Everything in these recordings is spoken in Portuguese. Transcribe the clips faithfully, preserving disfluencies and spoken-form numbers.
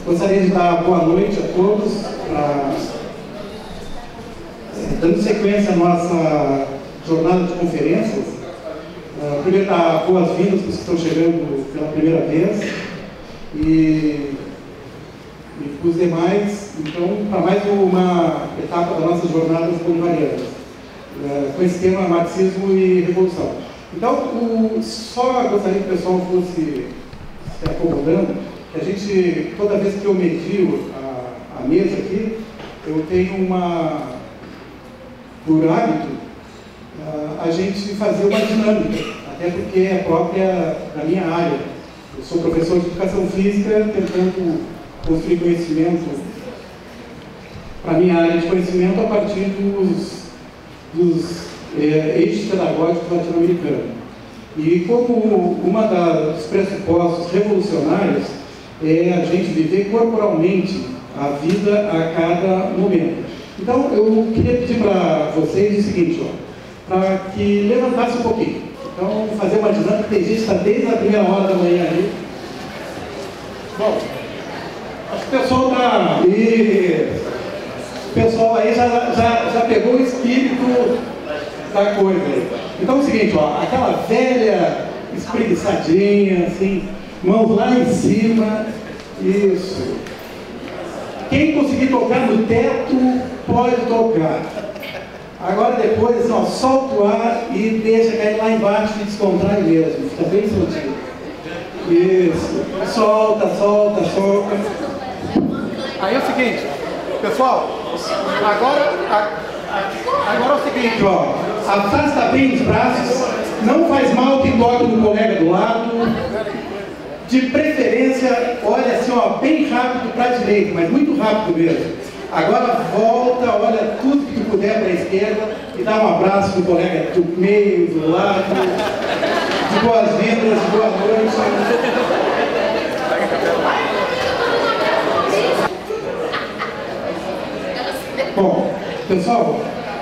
Gostaria de dar boa noite a todos, pra, dando sequência à nossa jornada de conferências. Uh, primeiro, dar boas-vindas para os que estão chegando pela primeira vez e, e para os demais, então, para mais uma etapa da nossa jornada bolivariana, uh, com esse tema marxismo e revolução. Então, o, só gostaria que o pessoal fosse se acomodando, que a gente, toda vez que eu medio a, a mesa aqui, eu tenho uma, por hábito, uh, a gente fazer uma dinâmica, até porque é própria da minha área. Eu sou professor de educação física, tentando construir conhecimento para a minha área de conhecimento a partir dos, dos é, eixos pedagógicos latino-americanos. E como uma dos pressupostos revolucionários é a gente viver corporalmente a vida a cada momento. Então, eu queria pedir para vocês o seguinte, para que levantasse um pouquinho. Então, fazer uma dinâmica, tem gente que está desde a primeira hora da manhã ali. Bom, acho que o pessoal está... O pessoal aí já, já, já pegou o espírito da coisa aí. Então é o seguinte, ó, aquela velha espreguiçadinha, assim, mãos lá em cima, isso. Quem conseguir tocar no teto, pode tocar. Agora depois, assim, ó, solta o ar e deixa cair lá embaixo e descontrai mesmo, fica bem soltinho. Isso, solta, solta, solta. Aí é o seguinte, pessoal, agora, a, agora é o seguinte, ó, afasta bem os braços, não faz mal que toque no colega do lado, de preferência, olha assim, ó, bem rápido para a direita, mas muito rápido mesmo. Agora volta, olha tudo que tu puder para a esquerda e dá um abraço no colega do meio, do lado, de boas-vindas, de boa noite. Bom, pessoal,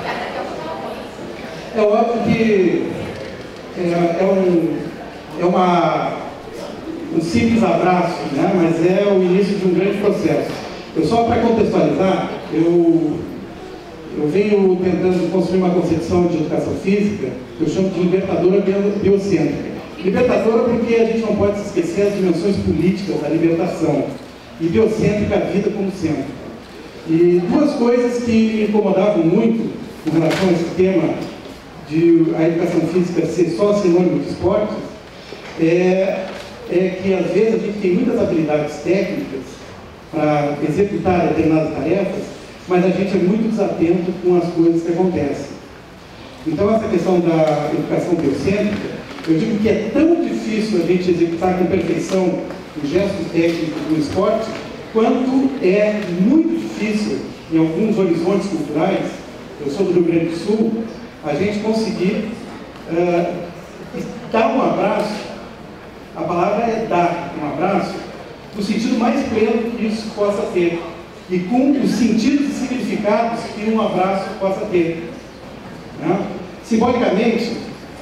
é óbvio que é, é, um, é uma, um simples abraço, né? Mas é o início de um grande processo. Eu, só para contextualizar, eu, eu venho tentando construir uma concepção de educação física que eu chamo de libertadora biocêntrica. Libertadora porque a gente não pode se esquecer as dimensões políticas da libertação, e biocêntrica a vida como centro. E duas coisas que me incomodavam muito com relação a esse tema de a educação física ser só sinônimo de esporte é, é que às vezes a gente tem muitas habilidades técnicas para executar determinadas tarefas, mas a gente é muito desatento com as coisas que acontecem. Então essa questão da educação biocêntrica, eu digo que é tão difícil a gente executar com perfeição o gesto técnico do esporte, quanto é muito difícil, em alguns horizontes culturais, eu sou do Rio Grande do Sul, a gente conseguir uh, dar um abraço, a palavra é dar um abraço, no sentido mais pleno que isso possa ter, e com os sentidos e significados que um abraço possa ter. Né? Simbolicamente,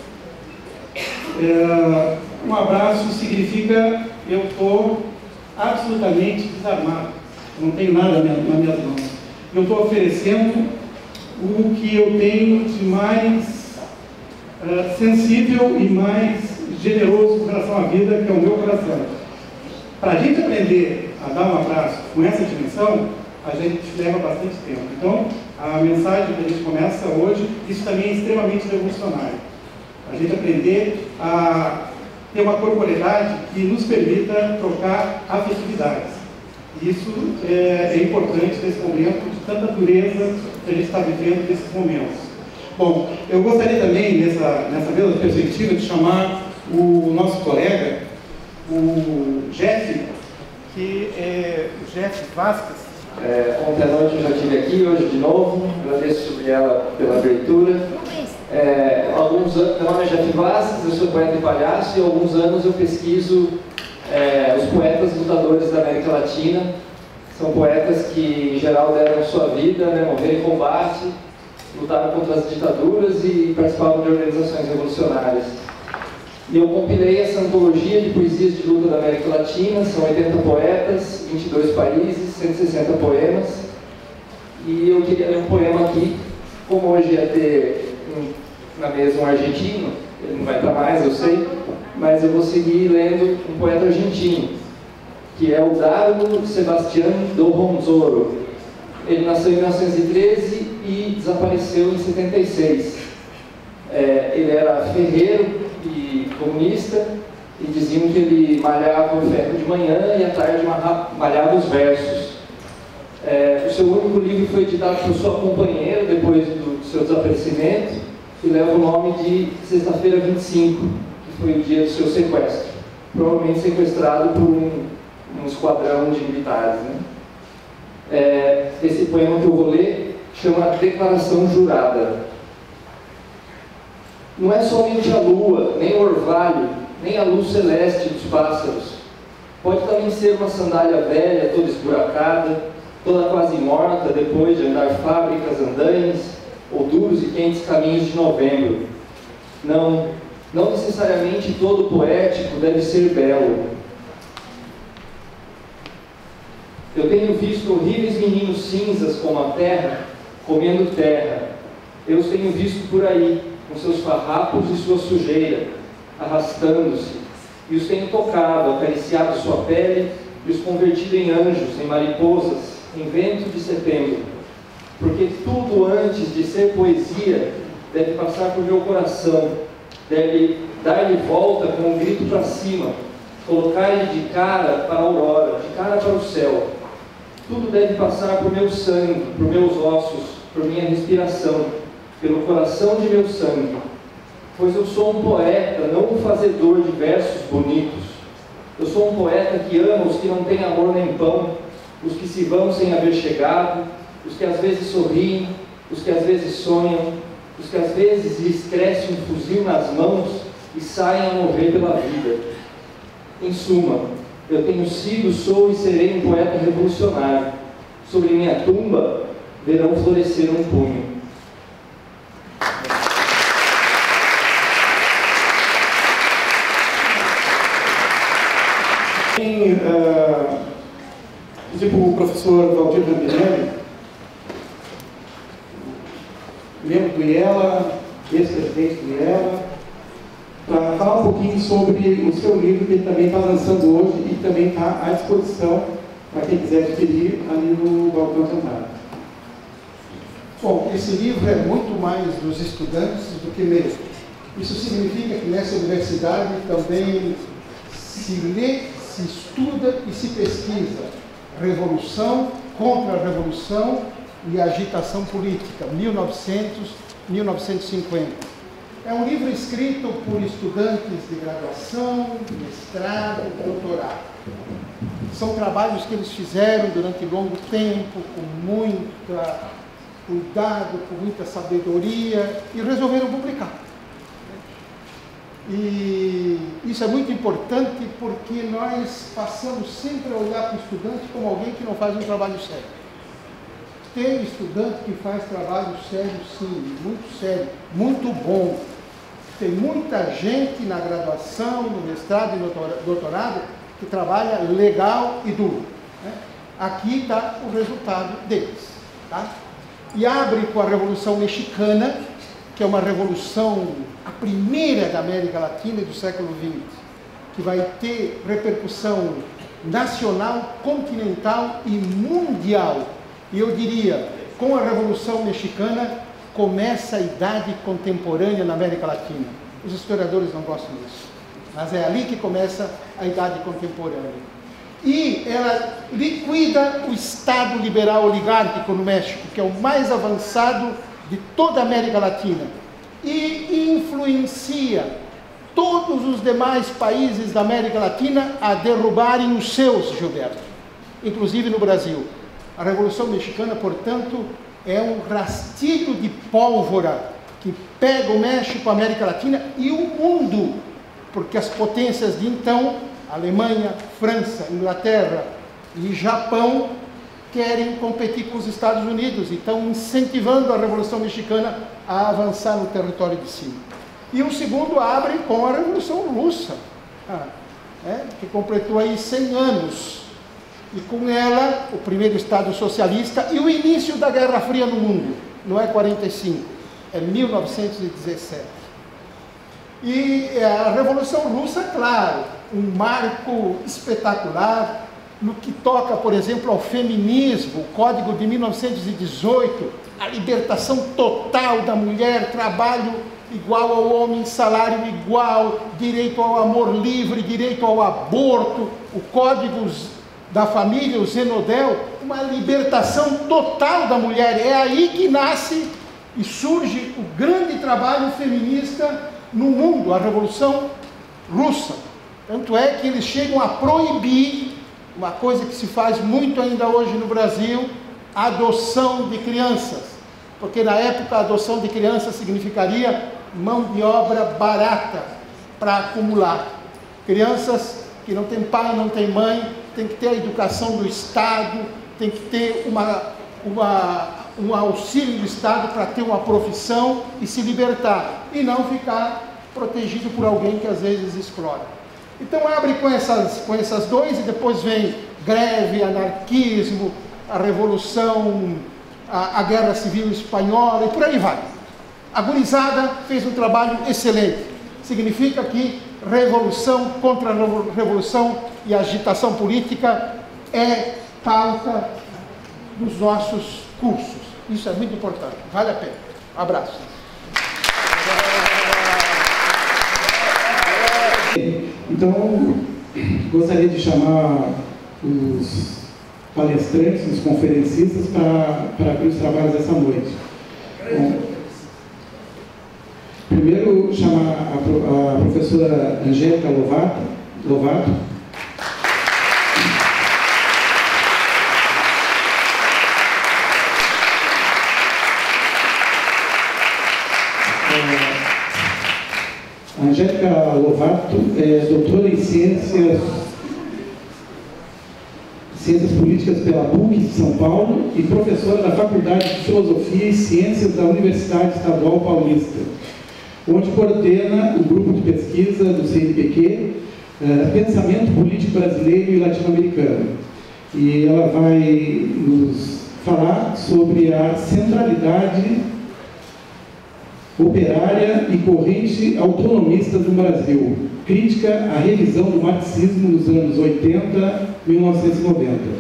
uh, um abraço significa eu estou absolutamente desarmado, não tenho nada na minha mão. Eu estou oferecendo o que eu tenho de mais uh, sensível e mais generoso com relação à vida, que é o meu coração. Para a gente aprender a dar um abraço com essa dimensão, a gente leva bastante tempo. Então, a mensagem que a gente começa hoje, isso também é extremamente revolucionário. A gente aprender a ter uma corporeidade que nos permita trocar afetividades. Isso é, é importante nesse momento de tanta dureza que a gente está vivendo nesses momentos. Bom, eu gostaria também, nessa, nessa mesma perspectiva, de chamar o nosso colega, o Jeff, que é o Jeff Vasquez. É, ontem à noite eu já estive aqui, hoje de novo, agradeço ela pela abertura. É, alguns anos, meu nome é Jeff Vasquez, eu sou poeta e palhaço, e há alguns anos eu pesquiso é, os poetas lutadores da América Latina. São poetas que, em geral, deram sua vida, né, morreram em combate, lutaram contra as ditaduras e participavam de organizações revolucionárias. E eu compilei essa antologia de poesias de luta da América Latina, são oitenta poetas, vinte e dois países, cento e sessenta poemas. E eu queria ler um poema aqui, como hoje ia ter um, na mesa um argentino, ele não vai estar mais, eu sei, mas eu vou seguir lendo um poeta argentino, que é o Dardo Sebastián do Ronzoro. Ele nasceu em mil novecentos e treze e desapareceu em setenta e seis. É, ele era ferreiro e comunista, e diziam que ele malhava o ferro de manhã e à tarde malhava os versos. É, o seu único livro foi editado por sua companheira depois do seu desaparecimento, e leva o nome de Sexta-feira vinte e cinco, que foi o dia do seu sequestro, provavelmente sequestrado por um, um esquadrão de militares, né? É, esse poema que eu vou ler chama Declaração Jurada. Não é somente a lua, nem o orvalho, nem a luz celeste dos pássaros. Pode também ser uma sandália velha, toda esburacada, toda quase morta depois de andar fábricas andaimes ou duros e quentes caminhos de novembro. Não, não necessariamente todo poético deve ser belo. Eu tenho visto horríveis meninos cinzas como a terra, comendo terra. Eu os tenho visto por aí, com seus farrapos e sua sujeira, arrastando-se, e os tenho tocado, acariciado sua pele e os convertido em anjos, em mariposas, em vento de setembro. Porque tudo antes de ser poesia deve passar por meu coração, deve dar-lhe volta com um grito para cima, colocar-lhe de cara para a aurora, de cara para o céu. Tudo deve passar por meu sangue, por meus ossos, por minha respiração, pelo coração de meu sangue, pois eu sou um poeta, não um fazedor de versos bonitos. Eu sou um poeta que ama os que não têm amor nem pão, os que se vão sem haver chegado, os que às vezes sorriem, os que às vezes sonham, os que às vezes lhes cresce um fuzil nas mãos e saem a morrer pela vida. Em suma, eu tenho sido, sou e serei um poeta revolucionário. Sobre minha tumba verão florescer um punho. Tem, uh, tipo o professor Valdir Rambinelli, membro do IELA, ex-presidente do IELA, para falar um pouquinho sobre o seu livro que ele também está lançando hoje e também está à disposição para quem quiser adquirir ali no Balcão Jantar. Bom, esse livro é muito mais dos estudantes do que mesmo. Isso significa que nessa universidade também se lê, se estuda e se pesquisa Revolução, Contra-Revolução e Agitação Política, mil e novecentos a mil novecentos e cinquenta. É um livro escrito por estudantes de graduação, mestrado, doutorado. São trabalhos que eles fizeram durante longo tempo, com muito cuidado, com muita sabedoria, e resolveram publicar. E isso é muito importante porque nós passamos sempre a olhar para o estudante como alguém que não faz um trabalho sério. Tem estudante que faz trabalho sério, sim, muito sério, muito bom. Tem muita gente na graduação, no mestrado e no doutorado que trabalha legal e duro, né? Aqui está o resultado deles, tá? E abre com a Revolução Mexicana, que é uma revolução, a primeira da América Latina e do século vinte, que vai ter repercussão nacional, continental e mundial. E eu diria, com a Revolução Mexicana, começa a idade contemporânea na América Latina. Os historiadores não gostam disso, mas é ali que começa a idade contemporânea. E ela liquida o Estado liberal oligárquico no México, que é o mais avançado de toda a América Latina, e influencia todos os demais países da América Latina a derrubarem os seus, Gilberto, inclusive no Brasil. A Revolução Mexicana, portanto, é um rastilho de pólvora que pega o México, a América Latina e o mundo, porque as potências de então, Alemanha, França, Inglaterra e Japão, querem competir com os Estados Unidos e estão incentivando a Revolução Mexicana a avançar no território de cima. E o segundo abre com a Revolução Russa, ah, é, que completou aí cem anos. E com ela, o primeiro Estado socialista e o início da Guerra Fria no mundo. Não é quarenta e cinco, é mil novecentos e dezessete. E a Revolução Russa, claro, um marco espetacular no que toca, por exemplo, ao feminismo, o Código de mil novecentos e dezoito, a libertação total da mulher, trabalho igual ao homem, salário igual, direito ao amor livre, direito ao aborto, o Código da Família, o Zenodel, uma libertação total da mulher. É aí que nasce e surge o grande trabalho feminista no mundo, a Revolução Russa. Tanto é que eles chegam a proibir, uma coisa que se faz muito ainda hoje no Brasil, a adoção de crianças. Porque na época a adoção de crianças significaria mão de obra barata para acumular. Crianças que não têm pai, não têm mãe, tem que ter a educação do Estado, tem que ter uma, uma, um auxílio do Estado para ter uma profissão e se libertar, e não ficar protegido por alguém que às vezes explora. Então abre com essas, com essas dois, e depois vem greve, anarquismo, a Revolução, a, a Guerra Civil Espanhola, e por aí vai. A gurizada fez um trabalho excelente. Significa que revolução contra revolução e agitação política é pauta dos nossos cursos. Isso é muito importante, vale a pena. Um abraço. Então, gostaria de chamar os palestrantes, os conferencistas, para, para abrir os trabalhos dessa noite. Bom, primeiro, chamar a, a professora Angélica Lovato. Lovato. A Angélica Lovato é doutora em Ciências, Ciências Políticas pela P U C de São Paulo e professora da Faculdade de Filosofia e Ciências da Universidade Estadual Paulista, onde coordena o grupo de pesquisa do C N P Q, uh, Pensamento Político Brasileiro e Latino-Americano. E ela vai nos falar sobre a centralidade operária e corrente autonomista do Brasil, crítica à revisão do marxismo nos anos oitenta e mil novecentos e noventa.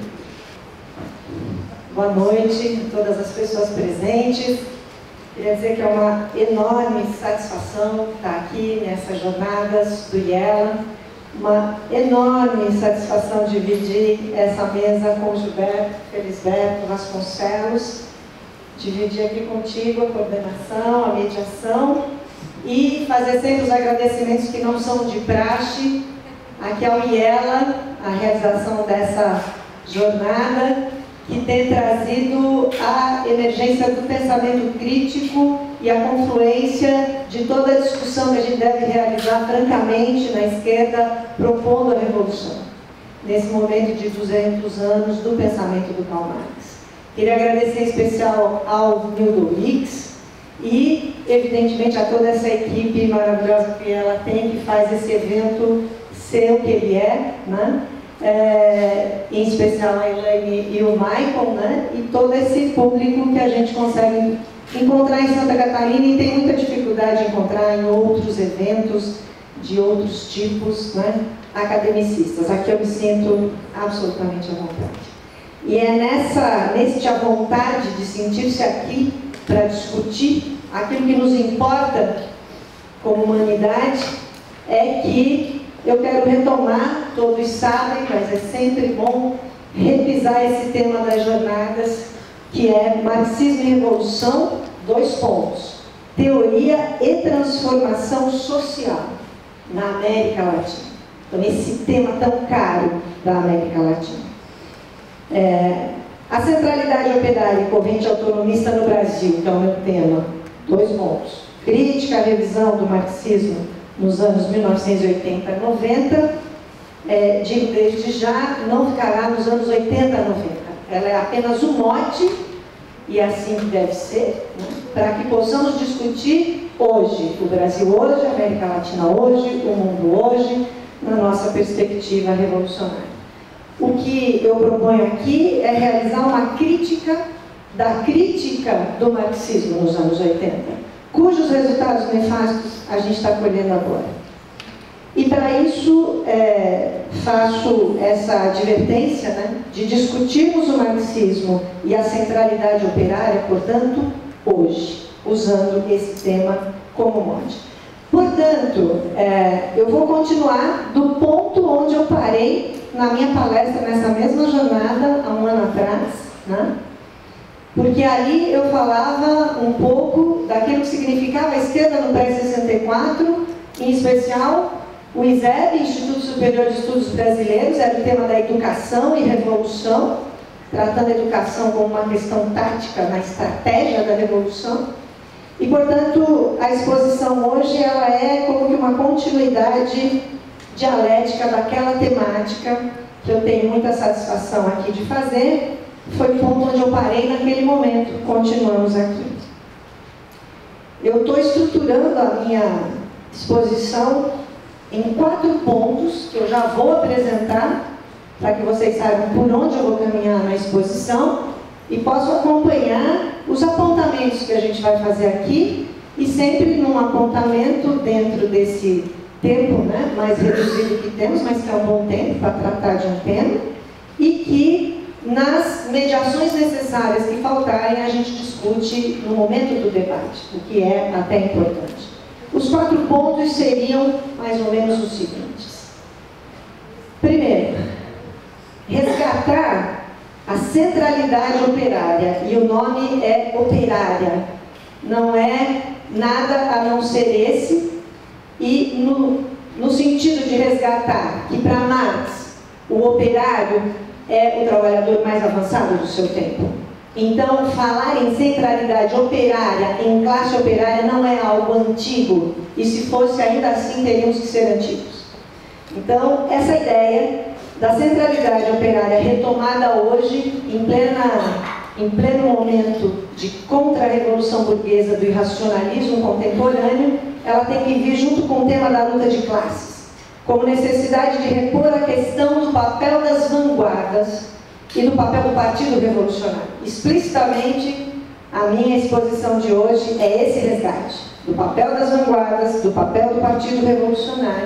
Boa noite a todas as pessoas presentes. Queria dizer que é uma enorme satisfação estar aqui nessas jornadas do IELA, uma enorme satisfação dividir essa mesa com o Gilberto Felisberto Vasconcelos, dividir aqui contigo a coordenação, a mediação e fazer sempre os agradecimentos que não são de praxe aqui ao IELA, a realização dessa jornada, que tem trazido a emergência do pensamento crítico e a confluência de toda a discussão que a gente deve realizar francamente na esquerda, propondo a revolução, nesse momento de duzentos anos do pensamento do Karl Marx. Queria agradecer em especial ao Nildo Mix e, evidentemente, a toda essa equipe maravilhosa que ela tem, que faz esse evento ser o que ele é, né? É, em especial a Elaine e o Michael, né? E todo esse público que a gente consegue encontrar em Santa Catarina e tem muita dificuldade de encontrar em outros eventos de outros tipos, né? Academicistas. Aqui eu me sinto absolutamente à vontade. E é nessa, neste à vontade de sentir-se aqui para discutir aquilo que nos importa como humanidade, é que eu quero retomar, todos sabem, mas é sempre bom revisar esse tema das jornadas, que é Marxismo e Revolução, dois pontos, teoria e transformação social na América Latina. Então, esse tema tão caro da América Latina. É, a centralidade operária e corrente autonomista no Brasil, que é o meu tema, dois pontos. Crítica à revisão do marxismo nos anos mil novecentos e oitenta a noventa, é, digo desde já, não ficará nos anos oitenta a noventa. Ela é apenas um mote e é assim que deve ser, né? Para que possamos discutir hoje, o Brasil hoje, a América Latina hoje, o mundo hoje, na nossa perspectiva revolucionária. O que eu proponho aqui é realizar uma crítica da crítica do marxismo nos anos oitenta, cujos resultados nefastos a gente está colhendo agora. E para isso é, faço essa advertência, né, de discutirmos o marxismo e a centralidade operária, portanto, hoje, usando esse tema como mote. Portanto, é, eu vou continuar do ponto onde eu parei na minha palestra, nessa mesma jornada, há um ano atrás, né? Porque ali eu falava um pouco daquilo que significava a esquerda no pré-sessenta e quatro, em especial o I S E B, Instituto Superior de Estudos Brasileiros, era o tema da educação e revolução, tratando a educação como uma questão tática na estratégia da revolução. E, portanto, a exposição hoje ela é como que uma continuidade dialética daquela temática que eu tenho muita satisfação aqui de fazer. Foi o ponto onde eu parei naquele momento. Continuamos aqui. Eu estou estruturando a minha exposição em quatro pontos que eu já vou apresentar para que vocês saibam por onde eu vou caminhar na exposição e possam acompanhar os apontamentos que a gente vai fazer aqui e sempre num apontamento dentro desse tempo, né, mais reduzido que temos, mas que é um bom tempo para tratar de um tema, e que nas mediações necessárias que faltarem a gente discute no momento do debate, o que é até importante. Os quatro pontos seriam mais ou menos os seguintes. Primeiro, resgatar a centralidade operária, e o nome é operária, não é nada a não ser esse, e no, no sentido de resgatar que para Marx o operário é o trabalhador mais avançado do seu tempo. Então, falar em centralidade operária, em classe operária, não é algo antigo, e se fosse ainda assim, teríamos que ser antigos. Então, essa ideia da centralidade operária retomada hoje, em, plena, em pleno momento de contra-revolução burguesa do irracionalismo contemporâneo, ela tem que vir junto com o tema da luta de classes, como necessidade de repor a questão do papel das vanguardas e do papel do Partido Revolucionário. Explicitamente, a minha exposição de hoje é esse resgate, do papel das vanguardas, do papel do Partido Revolucionário,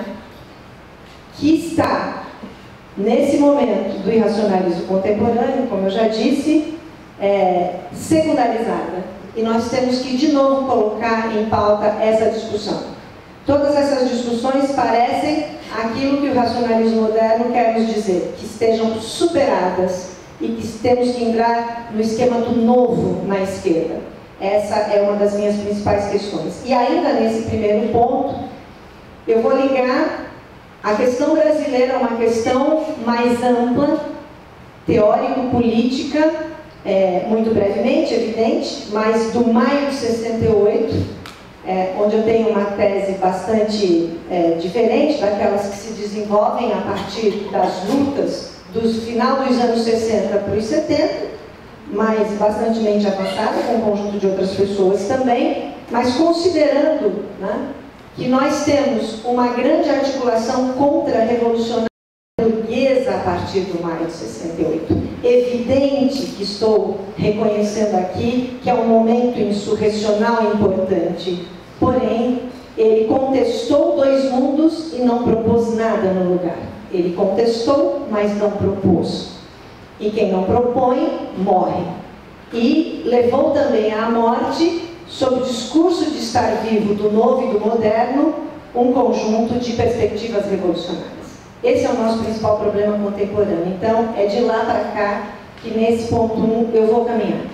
que está, nesse momento do irracionalismo contemporâneo, como eu já disse, é, secundarizada. E nós temos que, de novo, colocar em pauta essa discussão. Todas essas discussões parecem aquilo que o racionalismo moderno quer nos dizer, que estejam superadas e que temos que entrar no esquema do novo na esquerda. Essa é uma das minhas principais questões. E ainda nesse primeiro ponto, eu vou ligar a questão brasileira a uma questão mais ampla, teórico-política, é, muito brevemente, evidente, mas do maio de sessenta e oito, é, onde eu tenho uma tese bastante é, diferente daquelas que se desenvolvem a partir das lutas do final dos anos sessenta para os setenta, mas bastante avançada, com um conjunto de outras pessoas também, mas considerando, né, que nós temos uma grande articulação contra-revolucionária burguesa a partir do maio de sessenta e oito. Evidente que estou reconhecendo aqui que é um momento insurrecional importante, porém, ele contestou dois mundos e não propôs nada no lugar. Ele contestou, mas não propôs. E quem não propõe, morre. E levou também à morte, sob o discurso de estar vivo do novo e do moderno, um conjunto de perspectivas revolucionárias. Esse é o nosso principal problema contemporâneo. Então, é de lá para cá que nesse ponto um eu vou caminhar.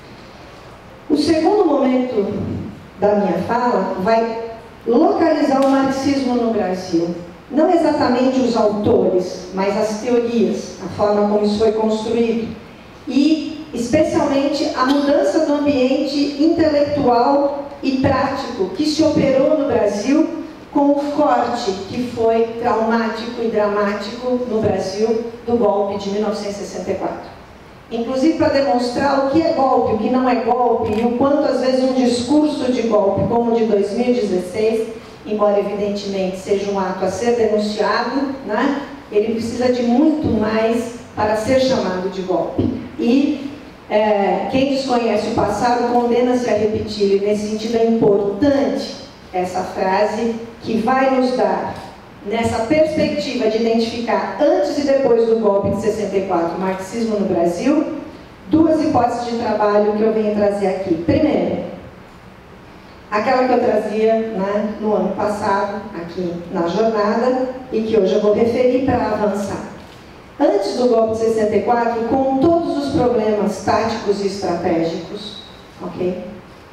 O segundo momento da minha fala vai localizar o marxismo no Brasil. Não exatamente os autores, mas as teorias, a forma como isso foi construído. E, especialmente, a mudança do ambiente intelectual e prático que se operou no Brasil com o corte que foi traumático e dramático no Brasil do golpe de mil novecentos e sessenta e quatro. inclusive para demonstrar o que é golpe, o que não é golpe, e o quanto às vezes um discurso de golpe, como o de dois mil e dezesseis, embora evidentemente seja um ato a ser denunciado, né, ele precisa de muito mais para ser chamado de golpe. E é, quem desconhece o passado condena-se a repetir, e nesse sentido é importante essa frase que vai nos dar, nessa perspectiva de identificar antes e depois do golpe de sessenta e quatro, o marxismo no Brasil, duas hipóteses de trabalho que eu venho trazer aqui. Primeiro, aquela que eu trazia, né, no ano passado, aqui na jornada, e que hoje eu vou referir para avançar. Antes do golpe de sessenta e quatro, com todos os problemas táticos e estratégicos, ok?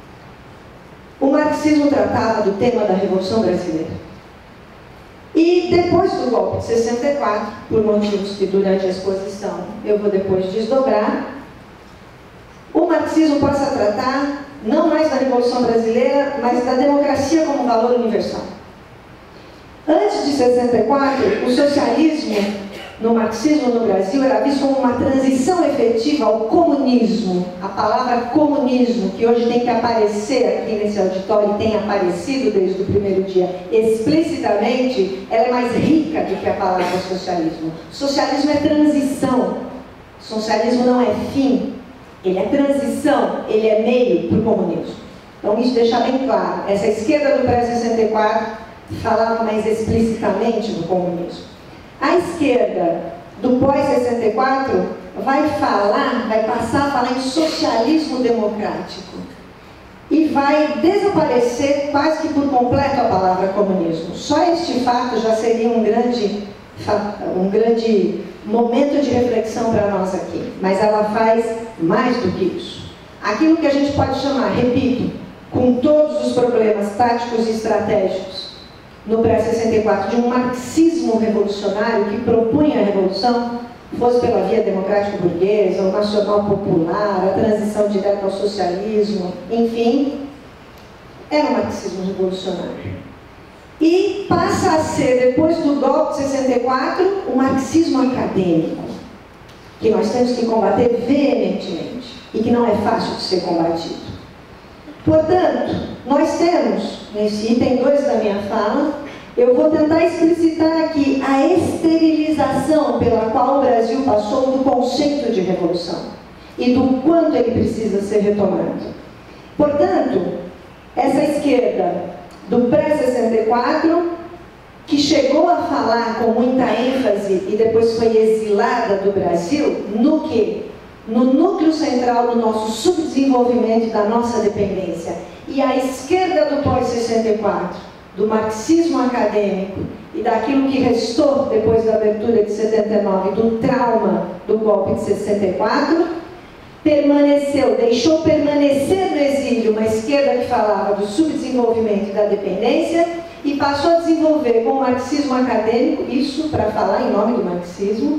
O marxismo tratava do tema da Revolução Brasileira. E depois do golpe de sessenta e quatro, por motivos que durante a exposição eu vou depois desdobrar, o marxismo passa a tratar não mais da Revolução Brasileira, mas da democracia como valor universal. Antes de sessenta e quatro, o socialismo no marxismo no Brasil era visto como uma transição efetiva ao comunismo. A palavra comunismo, que hoje tem que aparecer aqui nesse auditório, e tem aparecido desde o primeiro dia explicitamente, ela é mais rica do que a palavra socialismo. Socialismo é transição. Socialismo não é fim. Ele é transição, ele é meio para o comunismo. Então isso deixa bem claro. Essa esquerda do pré-sessenta e quatro falava mais explicitamente do comunismo. A esquerda do pós-sessenta e quatro vai falar, vai passar a falar em socialismo democrático. E vai desaparecer quase que por completo a palavra comunismo. Só este fato já seria um grande, um grande momento de reflexão para nós aqui. Mas ela faz mais do que isso. Aquilo que a gente pode chamar, repito, com todos os problemas táticos e estratégicos, no pré-sessenta e quatro, de um marxismo revolucionário que propunha a revolução, fosse pela via democrático-burguesa, o nacional-popular, a transição direta ao socialismo, enfim, era um marxismo revolucionário. E passa a ser, depois do golpe de sessenta e quatro, o marxismo acadêmico, que nós temos que combater veementemente, e que não é fácil de ser combatido. Portanto, nós temos, nesse item dois da minha fala, eu vou tentar explicitar aqui a esterilização pela qual o Brasil passou do conceito de revolução e do quanto ele precisa ser retomado. Portanto, essa esquerda do pré-sessenta e quatro, que chegou a falar com muita ênfase e depois foi exilada do Brasil, no quê? No núcleo central do nosso subdesenvolvimento e da nossa dependência. E a esquerda do pós-sessenta e quatro, do marxismo acadêmico e daquilo que restou depois da abertura de setenta e nove, do trauma do golpe de sessenta e quatro, permaneceu, deixou permanecer no exílio uma esquerda que falava do subdesenvolvimento e da dependência e passou a desenvolver com o marxismo acadêmico, isso para falar em nome do marxismo,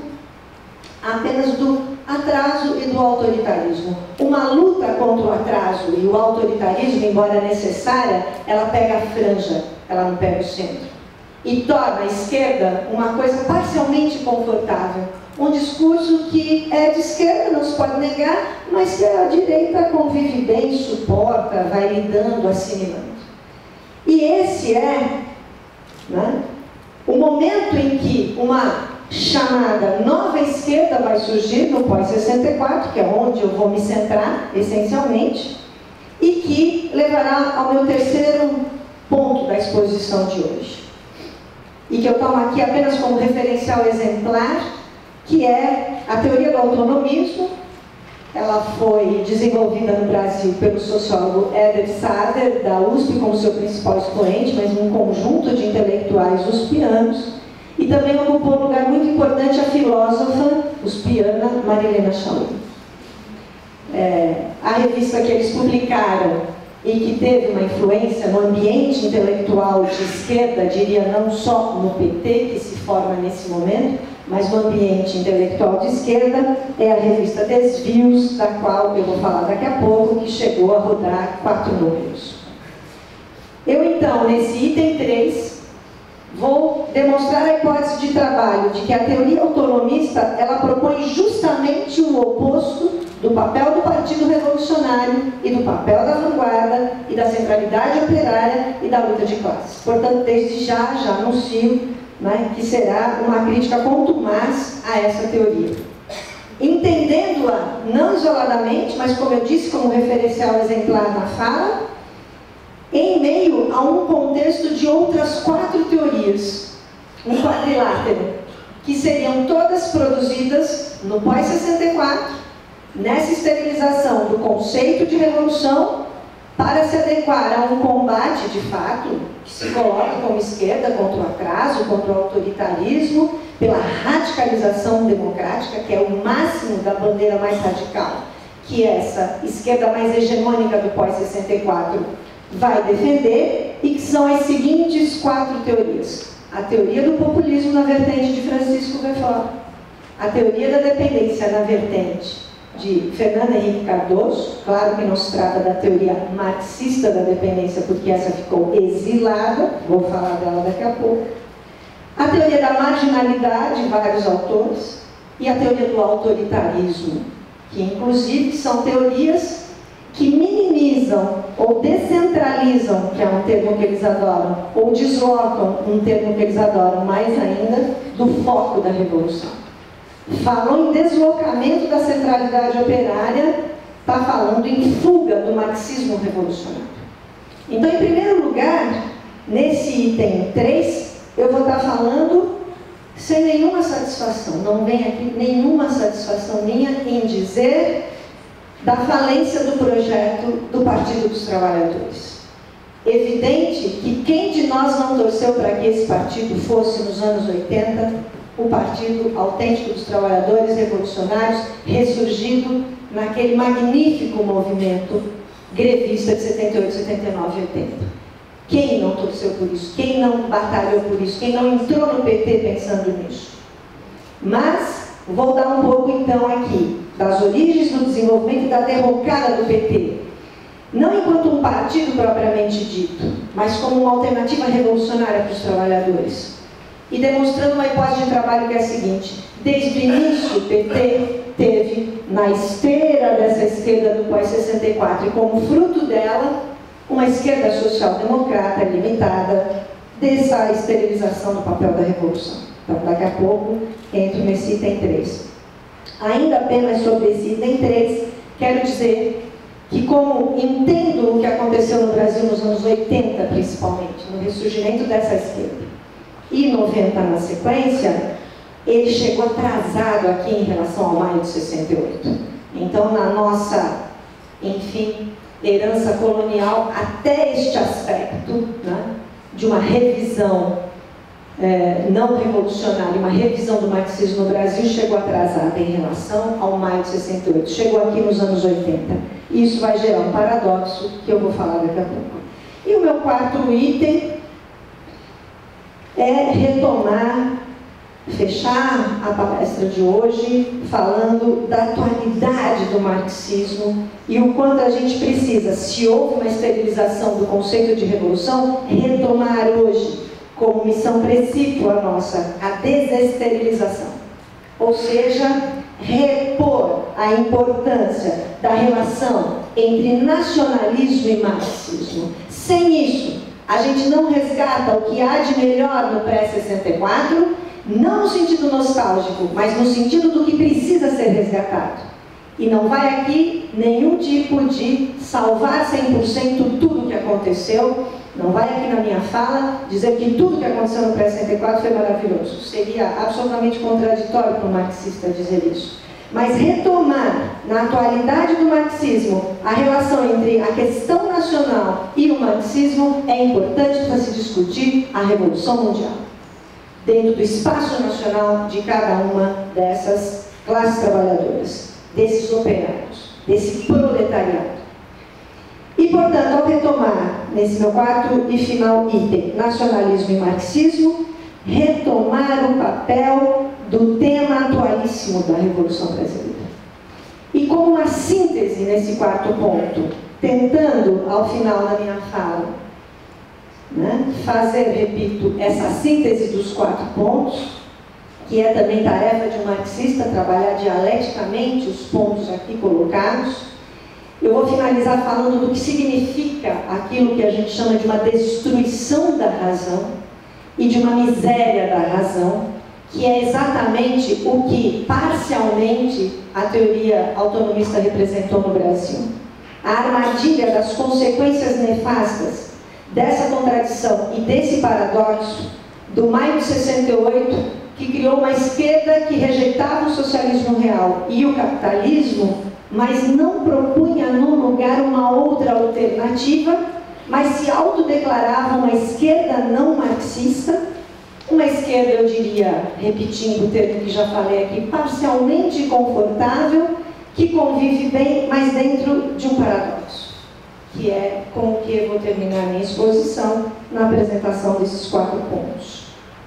apenas do atraso e do autoritarismo. Uma luta contra o atraso e o autoritarismo, embora necessária, ela pega a franja, ela não pega o centro. E torna a esquerda uma coisa parcialmente confortável. Um discurso que é de esquerda, não se pode negar, mas que a direita convive bem, suporta, vai lidando, assimilando. E esse é, né, o momento em que uma chamada nova esquerda vai surgir no pós-sessenta e quatro, que é onde eu vou me centrar, essencialmente, e que levará ao meu terceiro ponto da exposição de hoje. E que eu tomo aqui apenas como referencial exemplar, que é a teoria do autonomismo. Ela foi desenvolvida no Brasil pelo sociólogo Herbert Sader, da U S P, como seu principal expoente, mas um conjunto de intelectuais uspianos. E também ocupou um lugar muito importante a filósofa uspiana Marilena Chaui. É, a revista que eles publicaram e que teve uma influência no ambiente intelectual de esquerda, diria não só no P T, que se forma nesse momento, mas no ambiente intelectual de esquerda, é a revista Desvios, da qual eu vou falar daqui a pouco, que chegou a rodar quatro números. Eu, então, nesse item três, vou demonstrar a hipótese de trabalho de que a teoria autonomista ela propõe justamente o oposto do papel do Partido Revolucionário e do papel da vanguarda e da centralidade operária e da luta de classes. Portanto, desde já, já anuncio, né, que será uma crítica contumaz a essa teoria. Entendendo-a não isoladamente, mas como eu disse, como referencial exemplar na fala, em meio a um contexto de outras quatro teorias, um quadrilátero, que seriam todas produzidas no pós sessenta e quatro, nessa esterilização do conceito de revolução, para se adequar a um combate, de fato, que se coloca como esquerda contra o atraso, contra o autoritarismo, pela radicalização democrática, que é o máximo da bandeira mais radical, que essa esquerda mais hegemônica do pós sessenta e quatro vai defender, e que são as seguintes quatro teorias. A teoria do populismo na vertente de Francisco Befort, a teoria da dependência na vertente de Fernando Henrique Cardoso, claro que não se trata da teoria marxista da dependência, porque essa ficou exilada, vou falar dela daqui a pouco, a teoria da marginalidade de vários autores, e a teoria do autoritarismo, que inclusive são teorias que minimizam ou descentralizam, que é um termo que eles adoram, ou deslocam, um termo que eles adoram mais ainda, do foco da revolução. Falou em deslocamento da centralidade operária, está falando em fuga do marxismo revolucionário. Então, em primeiro lugar, nesse item três, eu vou estar falando sem nenhuma satisfação, não vem aqui nenhuma satisfação minha em dizer da falência do projeto do Partido dos Trabalhadores. Evidente que quem de nós não torceu para que esse partido fosse, nos anos oitenta, o Partido Autêntico dos Trabalhadores Revolucionários, ressurgido naquele magnífico movimento grevista de setenta e oito, setenta e nove e oitenta. Quem não torceu por isso? Quem não batalhou por isso? Quem não entrou no P T pensando nisso? Mas, vou dar um pouco então aqui das origens do desenvolvimento e da derrocada do P T. Não enquanto um partido propriamente dito, mas como uma alternativa revolucionária para os trabalhadores. E demonstrando uma hipótese de trabalho que é a seguinte: desde o início, o P T teve, na esteira dessa esquerda do pós sessenta e quatro, e como fruto dela, uma esquerda social-democrata limitada, dessa esterilização do papel da revolução. Então, daqui a pouco, entro nesse item três. Ainda apenas sobre esse item três, quero dizer que, como entendo o que aconteceu no Brasil nos anos oitenta, principalmente, no ressurgimento dessa esquerda, e noventa na sequência, ele chegou atrasado aqui em relação ao maio de sessenta e oito. Então, na nossa, enfim, herança colonial, até este aspecto, né, de uma revisão é, não revolucionária, uma revisão do marxismo no Brasil, chegou atrasada em relação ao maio de sessenta e oito. Chegou aqui nos anos oitenta. E isso vai gerar um paradoxo que eu vou falar daqui a pouco. E o meu quarto item é retomar, fechar a palestra de hoje falando da atualidade do marxismo e o quanto a gente precisa, se houve uma esterilização do conceito de revolução, retomar hoje como missão precípua nossa a desesterilização. Ou seja, repor a importância da relação entre nacionalismo e marxismo. Sem isso, a gente não resgata o que há de melhor no pré sessenta e quatro, não no sentido nostálgico, mas no sentido do que precisa ser resgatado. E não vai aqui nenhum tipo de salvar cem por cento tudo o que aconteceu, não vai aqui na minha fala dizer que tudo que aconteceu no pré sessenta e quatro foi maravilhoso. Seria absolutamente contraditório para um marxista dizer isso. Mas retomar, na atualidade do marxismo, a relação entre a questão nacional e o marxismo é importante para se discutir a Revolução Mundial, dentro do espaço nacional de cada uma dessas classes trabalhadoras, desses operários, desse proletariado. E, portanto, ao retomar, nesse meu quarto e final item, nacionalismo e marxismo, retomar o papel do tema atualíssimo da Revolução Brasileira. E como uma síntese nesse quarto ponto, tentando, ao final da minha fala, né, fazer, repito, essa síntese dos quatro pontos, que é também tarefa de um marxista, trabalhar dialeticamente os pontos aqui colocados. Eu vou finalizar falando do que significa aquilo que a gente chama de uma destruição da razão e de uma miséria da razão, que é exatamente o que, parcialmente, a teoria autonomista representou no Brasil. A armadilha das consequências nefastas dessa contradição e desse paradoxo do maio de sessenta e oito, que criou uma esquerda que rejeitava o socialismo real e o capitalismo, mas não propunha no lugar uma outra alternativa, mas se autodeclarava uma esquerda não marxista, uma esquerda, eu diria, repetindo o termo que já falei aqui, parcialmente confortável, que convive bem, mas dentro de um paradoxo, que é com o que eu vou terminar minha exposição na apresentação desses quatro pontos.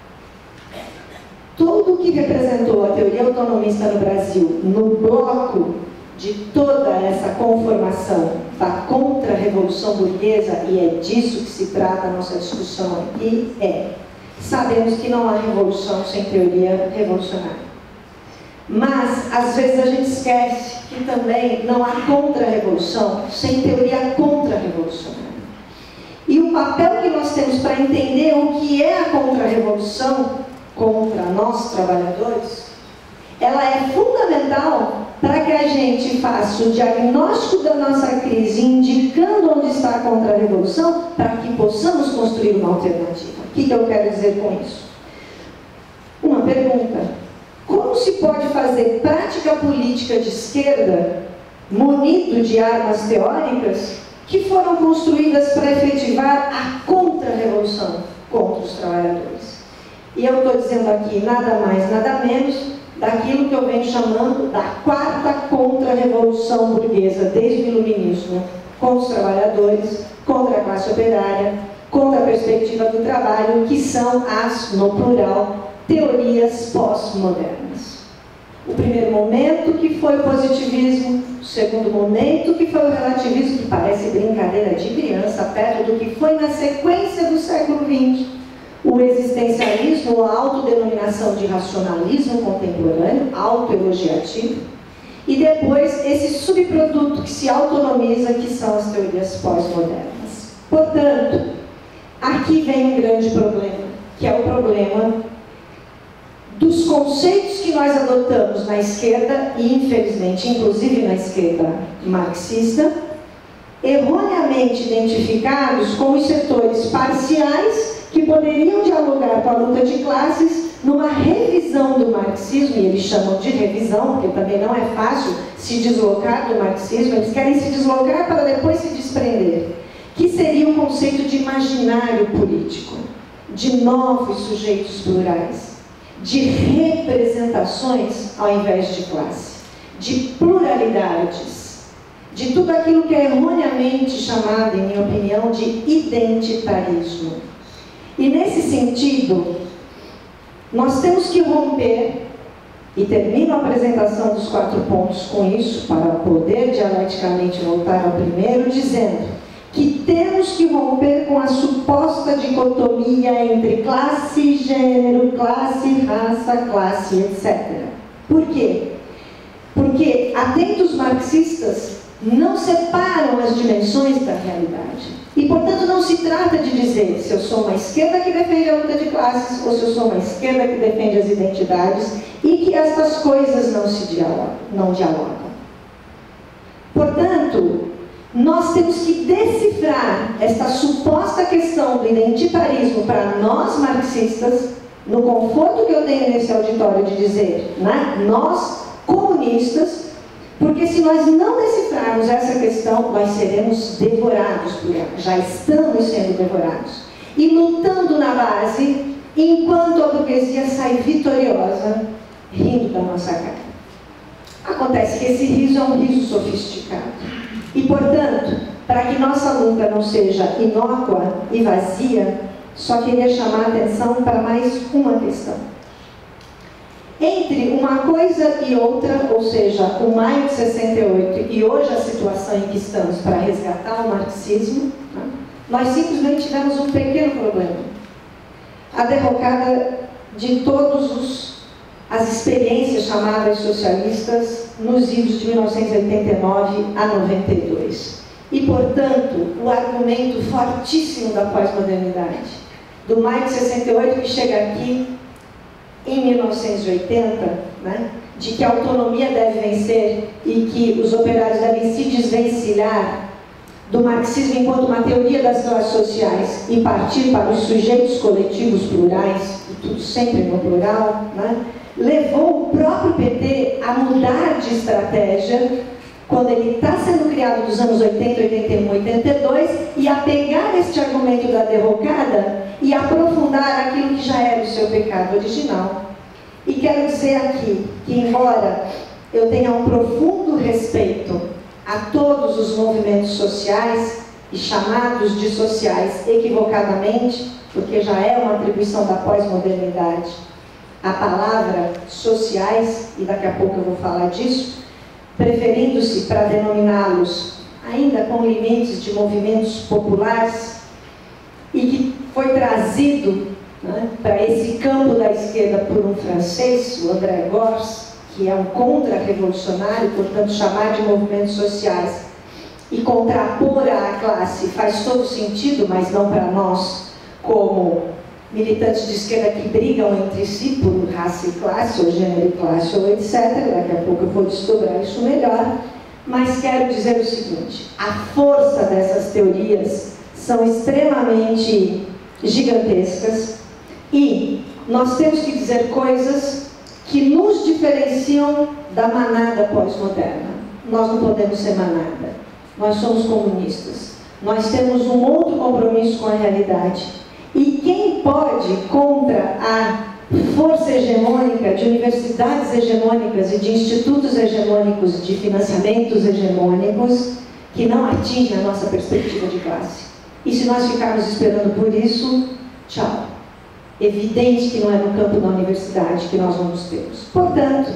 Tudo o que representou a teoria autonomista no Brasil, no bloco de toda essa conformação da contra-revolução burguesa, e é disso que se trata a nossa discussão aqui, é: sabemos que não há revolução sem teoria revolucionária. Mas, às vezes, a gente esquece que também não há contra-revolução sem teoria contra-revolucionária. E o papel que nós temos para entender o que é a contra-revolução contra nós, trabalhadores, ela é fundamental para que a gente faça o diagnóstico da nossa crise, indicando onde está a contra-revolução, para que possamos construir uma alternativa. O que, que eu quero dizer com isso? Uma pergunta: como se pode fazer prática política de esquerda, munido de armas teóricas, que foram construídas para efetivar a contra-revolução contra os trabalhadores? E eu estou dizendo aqui nada mais, nada menos daquilo que eu venho chamando da quarta contra-revolução burguesa, desde o iluminismo, contra os trabalhadores, contra a classe operária, contra a perspectiva do trabalho, que são as, no plural, teorias pós-modernas. O primeiro momento, que foi o positivismo; o segundo momento, que foi o relativismo, que parece brincadeira de criança, perto do que foi na sequência do século vinte. O existencialismo, a autodenominação de racionalismo contemporâneo, autoelogiativo, e depois esse subproduto que se autonomiza, que são as teorias pós-modernas. Portanto, aqui vem um grande problema, que é o problema dos conceitos que nós adotamos na esquerda, e infelizmente, inclusive na esquerda marxista, erroneamente identificados como setores parciais que poderiam dialogar com a luta de classes numa revisão do marxismo, e eles chamam de revisão, porque também não é fácil se deslocar do marxismo, eles querem se deslocar para depois se desprender, que seria o conceito de imaginário político, de novos sujeitos plurais, de representações ao invés de classe, de pluralidades, de tudo aquilo que é erroneamente chamado, em minha opinião, de identitarismo. E nesse sentido, nós temos que romper, e termino a apresentação dos quatro pontos com isso, para poder dialeticamente voltar ao primeiro, dizendo que temos que romper com a suposta dicotomia entre classe, gênero, classe, raça, classe, etcétera. Por quê? Porque atentos marxistas não separam as dimensões da realidade. E, portanto, não se trata de dizer se eu sou uma esquerda que defende a luta de classes ou se eu sou uma esquerda que defende as identidades, e que estas coisas não se dialogam, não dialogam. Portanto, nós temos que decifrar esta suposta questão do identitarismo para nós marxistas, no conforto que eu tenho nesse auditório de dizer, né, nós comunistas, porque se nós não decifrarmos essa questão, nós seremos devorados por ela, já estamos sendo devorados, e lutando na base, enquanto a burguesia sai vitoriosa, rindo da nossa cara. Acontece que esse riso é um riso sofisticado. E, portanto, para que nossa luta não seja inócua e vazia, só queria chamar a atenção para mais uma questão. Entre uma coisa e outra, ou seja, o maio de sessenta e oito e hoje a situação em que estamos para resgatar o marxismo, né, nós simplesmente tivemos um pequeno problema. A derrocada de todas as experiências chamadas socialistas nos idos de mil novecentos e oitenta e nove a noventa e dois. E, portanto, o argumento fortíssimo da pós-modernidade, do maio de sessenta e oito, que chega aqui em mil novecentos e oitenta, né, de que a autonomia deve vencer e que os operários devem se desvencilhar do marxismo enquanto uma teoria das classes sociais e partir para os sujeitos coletivos plurais, e tudo sempre no plural, né, levou o próprio P T a mudar de estratégia quando ele está sendo criado dos anos oitenta, oitenta e um, oitenta e dois, e a pegar este argumento da derrocada e aprofundar aquilo que já era o seu pecado original. E quero dizer aqui que, embora eu tenha um profundo respeito a todos os movimentos sociais, e chamados de sociais equivocadamente, porque já é uma atribuição da pós-modernidade, a palavra sociais, e daqui a pouco eu vou falar disso, preferindo-se para denominá-los, ainda com limites de movimentos populares, e que foi trazido, né, para esse campo da esquerda por um francês, o André Gorz, que é um contra-revolucionário, portanto, chamar de movimentos sociais e contrapor à classe faz todo sentido, mas não para nós, como militantes de esquerda que brigam entre si por raça e classe, ou gênero e classe, ou etcétera. Daqui a pouco eu vou desdobrar isso melhor, mas quero dizer o seguinte: a força dessas teorias são extremamente gigantescas e nós temos que dizer coisas que nos diferenciam da manada pós-moderna. Nós não podemos ser manada, nós somos comunistas, nós temos um outro compromisso com a realidade. E quem pode, contra a força hegemônica de universidades hegemônicas e de institutos hegemônicos, de financiamentos hegemônicos, que não atingem a nossa perspectiva de classe? E se nós ficarmos esperando por isso, tchau. Evidente que não é no campo da universidade que nós vamos ter. Portanto,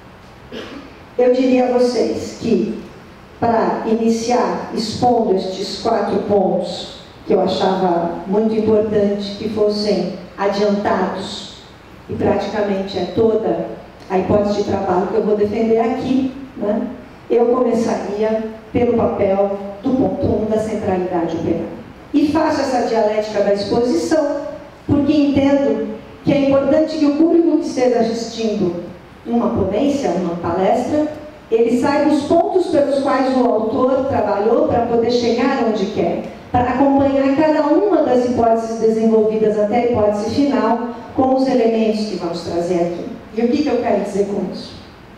eu diria a vocês que, para iniciar expondo estes quatro pontos, que eu achava muito importante que fossem adiantados, e praticamente é toda a hipótese de trabalho que eu vou defender aqui, né? Eu começaria pelo papel do ponto um da centralidade operária. E faço essa dialética da exposição, porque entendo que é importante que o público que esteja assistindo uma ponência, uma palestra, ele saiba os pontos pelos quais o autor trabalhou para poder chegar onde quer, para acompanhar cada uma das hipóteses desenvolvidas até a hipótese final, com os elementos que vamos trazer aqui. E o que, que eu quero dizer com isso?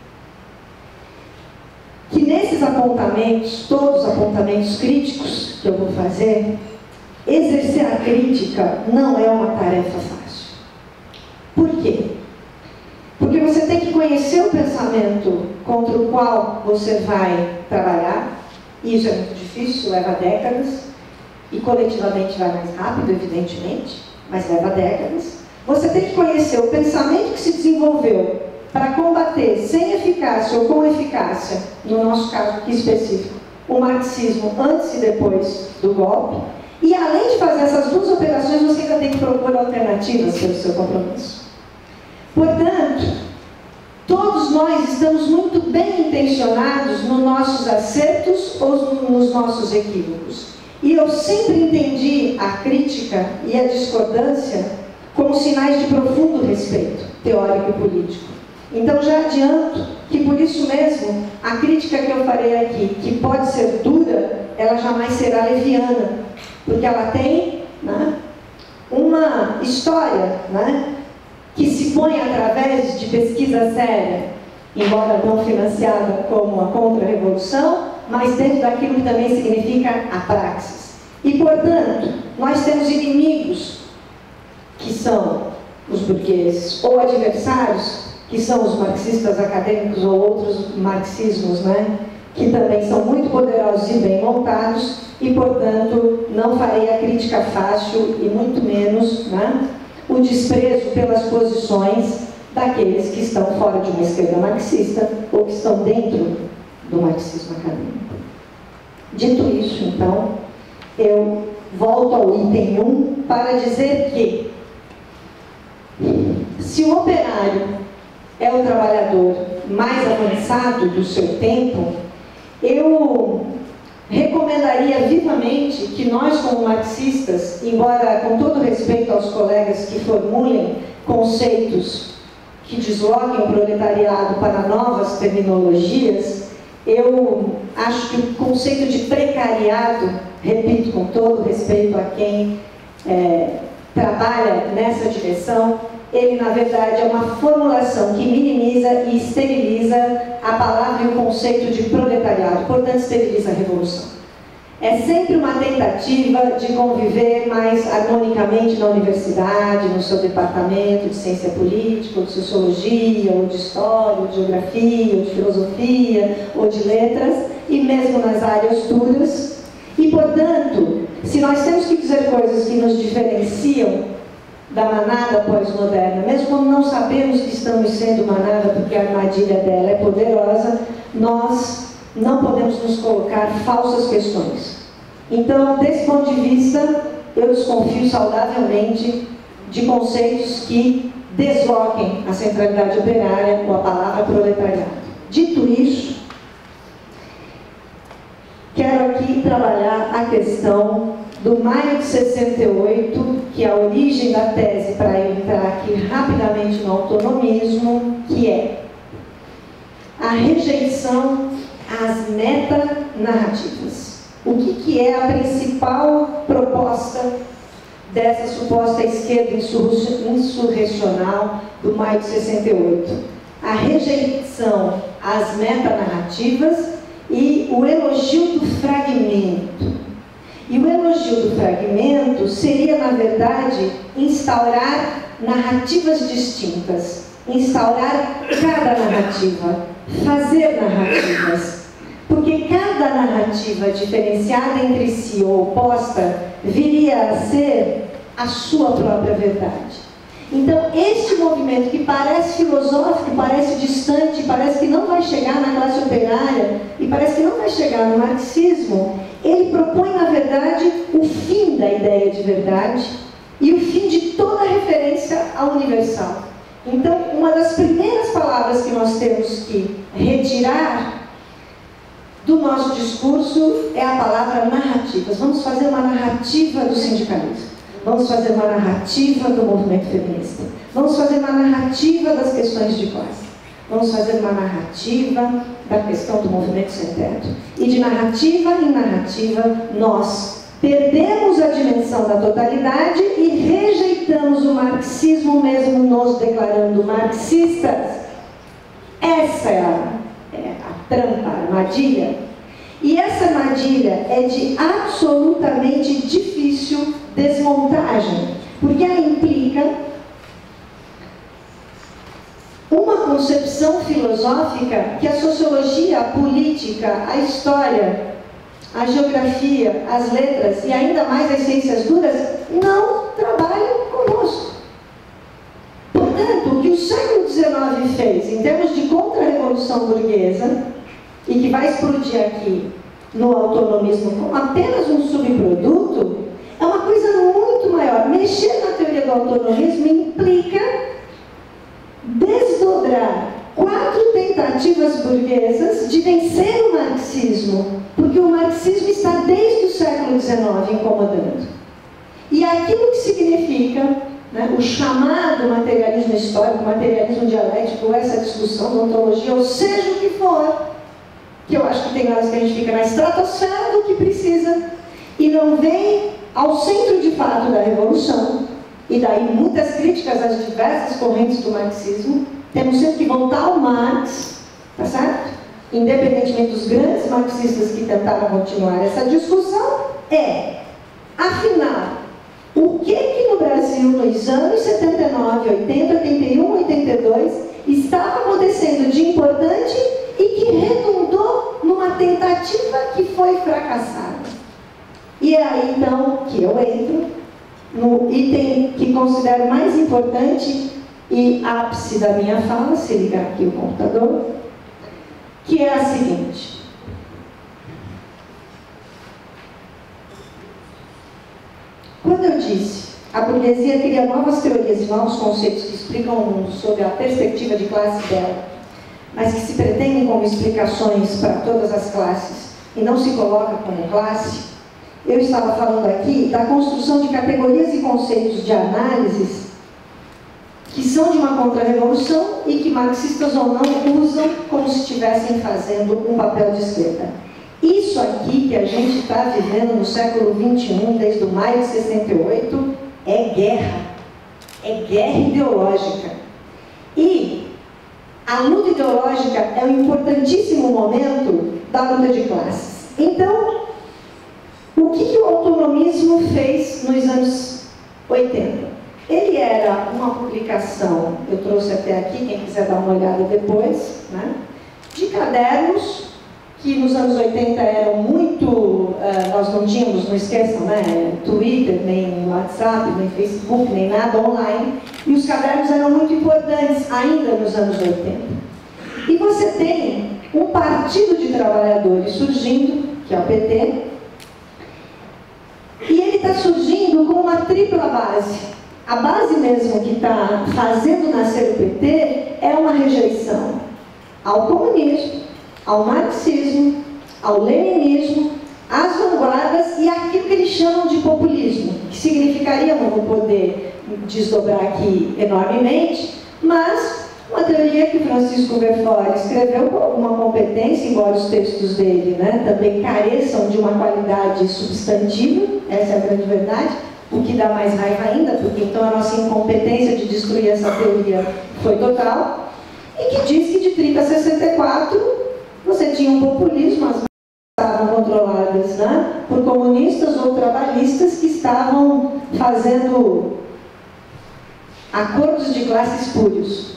Que nesses apontamentos, todos os apontamentos críticos que eu vou fazer, exercer a crítica não é uma tarefa fácil. Por quê? Porque você tem que conhecer o pensamento contra o qual você vai trabalhar, e isso é muito difícil, leva décadas, e coletivamente vai mais rápido, evidentemente, mas leva décadas. Você tem que conhecer o pensamento que se desenvolveu para combater sem eficácia ou com eficácia, no nosso caso aqui específico, o marxismo antes e depois do golpe. E além de fazer essas duas operações, você ainda tem que propor alternativas pelo seu compromisso. Portanto, todos nós estamos muito bem intencionados nos nossos acertos ou nos nossos equívocos. E eu sempre entendi a crítica e a discordância como sinais de profundo respeito teórico e político. Então já adianto que por isso mesmo, a crítica que eu farei aqui, que pode ser dura, ela jamais será leviana, porque ela tem, né, uma história, né, que se põe através de pesquisa séria, embora não financiada como a contra-revolução, mas dentro daquilo que também significa a praxis. E, portanto, nós temos inimigos, que são os burgueses, ou adversários, que são os marxistas acadêmicos ou outros marxismos, né, que também são muito poderosos e bem montados, e, portanto, não farei a crítica fácil e muito menos, né, o desprezo pelas posições daqueles que estão fora de uma esquerda marxista ou que estão dentro do marxismo acadêmico. Dito isso, então, eu volto ao item um para dizer que, se o operário é o trabalhador mais avançado do seu tempo, eu recomendaria vivamente que nós, como marxistas, embora com todo respeito aos colegas que formulem conceitos que desloquem o proletariado para novas terminologias, eu acho que o conceito de precariado, repito com todo respeito a quem é, trabalha nessa direção, ele na verdade é uma formulação que minimiza e esteriliza a palavra e o conceito de proletariado, portanto esteriliza a revolução. É sempre uma tentativa de conviver mais harmonicamente na universidade, no seu departamento de ciência política, ou de sociologia, ou de história, ou de geografia, ou de filosofia, ou de letras, e mesmo nas áreas duras. E, portanto, se nós temos que dizer coisas que nos diferenciam da manada pós-moderna, mesmo quando não sabemos que estamos sendo manada porque a armadilha dela é poderosa, nós não podemos nos colocar falsas questões. Então, desse ponto de vista, eu desconfio saudavelmente de conceitos que desloquem a centralidade operária ou a palavra proletariado. Dito isso, quero aqui trabalhar a questão do maio de sessenta e oito, que é a origem da tese, para eu entrar aqui rapidamente no autonomismo, que é a rejeição às metanarrativas. O que, que é a principal proposta dessa suposta esquerda insurrecional do maio de sessenta e oito? A rejeição às metanarrativas e o elogio do fragmento. E o elogio do fragmento seria, na verdade, instaurar narrativas distintas, instaurar cada narrativa, fazer narrativas. Porque cada narrativa diferenciada entre si ou oposta viria a ser a sua própria verdade. Então, este movimento que parece filosófico, parece distante, parece que não vai chegar na classe operária e parece que não vai chegar no marxismo, ele propõe, na verdade, o fim da ideia de verdade e o fim de toda referência ao universal. Então, uma das primeiras palavras que nós temos que retirar do nosso discurso é a palavra narrativas. Vamos fazer uma narrativa do sindicalismo. Vamos fazer uma narrativa do movimento feminista. Vamos fazer uma narrativa das questões de classe. Vamos fazer uma narrativa da questão do movimento sem teto. E de narrativa em narrativa, nós perdemos a dimensão da totalidade e rejeitamos o marxismo, mesmo nos declarando marxistas. Essa é a, é a trampa, a armadilha. E essa armadilha é de absolutamente difícil desmontagem, porque ela implica uma concepção filosófica que a sociologia, a política, a história, a geografia, as letras e ainda mais as ciências duras não trabalham conosco. Portanto, o que o século dezenove fez em termos de contra-revolução burguesa, e que vai explodir aqui no autonomismo como apenas um subproduto, é uma coisa muito maior. Mexer na teoria do autonomismo implica desdobrar quatro tentativas burguesas de vencer o marxismo, porque o marxismo está desde o século dezenove incomodando. E aquilo que significa, né, o chamado materialismo histórico, materialismo dialético, essa discussão de ontologia, ou seja o que for, que eu acho que tem horas que a gente fica na estratosfera do que precisa e não vem ao centro de fato da revolução, e daí muitas críticas às diversas correntes do marxismo. Temos sempre que voltar ao Marx, tá certo? Independentemente dos grandes marxistas que tentaram continuar essa discussão, é, afinal, o que que no Brasil, nos anos setenta e nove, oitenta, oitenta e um, oitenta e dois, estava acontecendo de importante e que redundou numa tentativa que foi fracassada. E é aí, então, que eu entro no item que considero mais importante e ápice da minha fala, se ligar aqui o computador, que é a seguinte. quando eu disse a burguesia cria novas teorias e novos conceitos que explicam o mundo sob a perspectiva de classe dela, mas que se pretendem como explicações para todas as classes e não se coloca como classe, eu estava falando aqui da construção de categorias e conceitos de análises que são de uma contra-revolução e que marxistas ou não usam como se estivessem fazendo um papel de esquerda. Isso aqui que a gente está vivendo no século vinte e um, desde o maio de sessenta e oito, é guerra. É guerra ideológica. E a luta ideológica é um importantíssimo momento da luta de classes. Então, o que, que o autonomismo fez nos anos oitenta? Ele era uma publicação, eu trouxe até aqui, quem quiser dar uma olhada depois, né, de cadernos, que nos anos oitenta eram muito, uh, nós não tínhamos, não esqueçam, né, Twitter, nem WhatsApp, nem Facebook, nem nada online, e os cadernos eram muito importantes ainda nos anos oitenta. E você tem um partido de trabalhadores surgindo, que é o P T, e ele está surgindo com uma tripla base. A base mesmo que está fazendo nascer o P T é uma rejeição ao comunismo, ao marxismo, ao leninismo, às vanguardas e àquilo que eles chamam de populismo, que significaria, não vou poder desdobrar aqui enormemente, mas uma teoria que Francisco Verfora escreveu com alguma competência, embora os textos dele, né, também careçam de uma qualidade substantiva, essa é a grande verdade, o que dá mais raiva ainda, porque então a nossa incompetência de destruir essa teoria foi total, e que diz que de trinta a sessenta e quatro você tinha um populismo, as massas estavam controladas, né, por comunistas ou trabalhistas que estavam fazendo acordos de classes espúrios.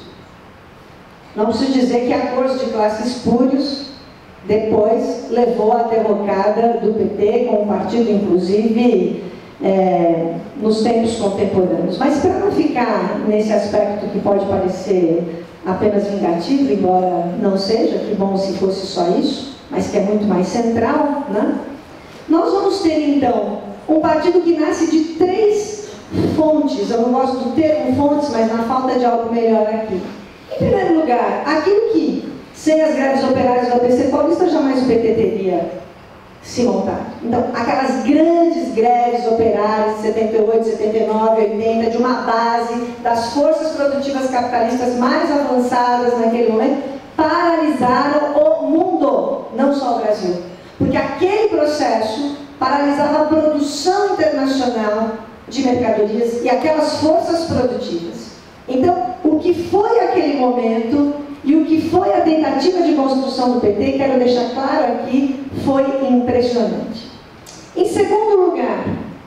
Não preciso dizer que acordos de classes espúrios depois levou à derrocada do P T, com o partido, inclusive, É, nos tempos contemporâneos. Mas para não ficar nesse aspecto que pode parecer apenas vingativo, embora não seja, que bom se fosse só isso, mas que é muito mais central, né? Nós vamos ter então um partido que nasce de três fontes. Eu não gosto do termo fontes, mas na falta de algo melhor aqui. Em primeiro lugar, aquilo que sem as greves operárias do A B C Paulista jamais o P T teria se montar. Então, aquelas grandes greves operárias de setenta e oito, setenta e nove, oitenta, de uma base das forças produtivas capitalistas mais avançadas naquele momento, paralisaram o mundo, não só o Brasil. Porque aquele processo paralisava a produção internacional de mercadorias e aquelas forças produtivas. Então, o que foi aquele momento e o que foi a tentativa de construção do P T, quero deixar claro aqui, foi impressionante. Em segundo lugar,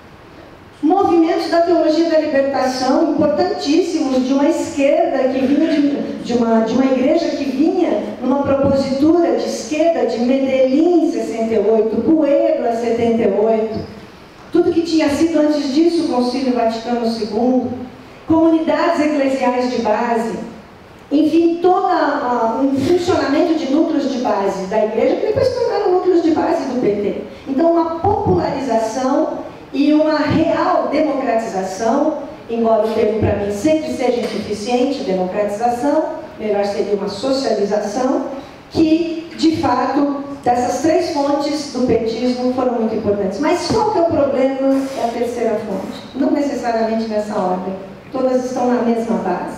movimentos da teologia da libertação importantíssimos de uma esquerda que vinha de, de, uma, de uma igreja que vinha numa propositura de esquerda de Medellín em sessenta e oito, Puebla setenta e oito, tudo que tinha sido antes disso o Concílio Vaticano segundo, comunidades eclesiais de base, enfim, todo uh, um funcionamento de núcleos de base da igreja que depois se tornaram núcleos de base do P T. Então, uma popularização e uma real democratização, embora o termo para mim sempre seja insuficiente, democratização, melhor seria uma socialização, que, de fato, dessas três fontes do petismo foram muito importantes. Mas qual que é o problema? É a terceira fonte. Não necessariamente nessa ordem. Todas estão na mesma base.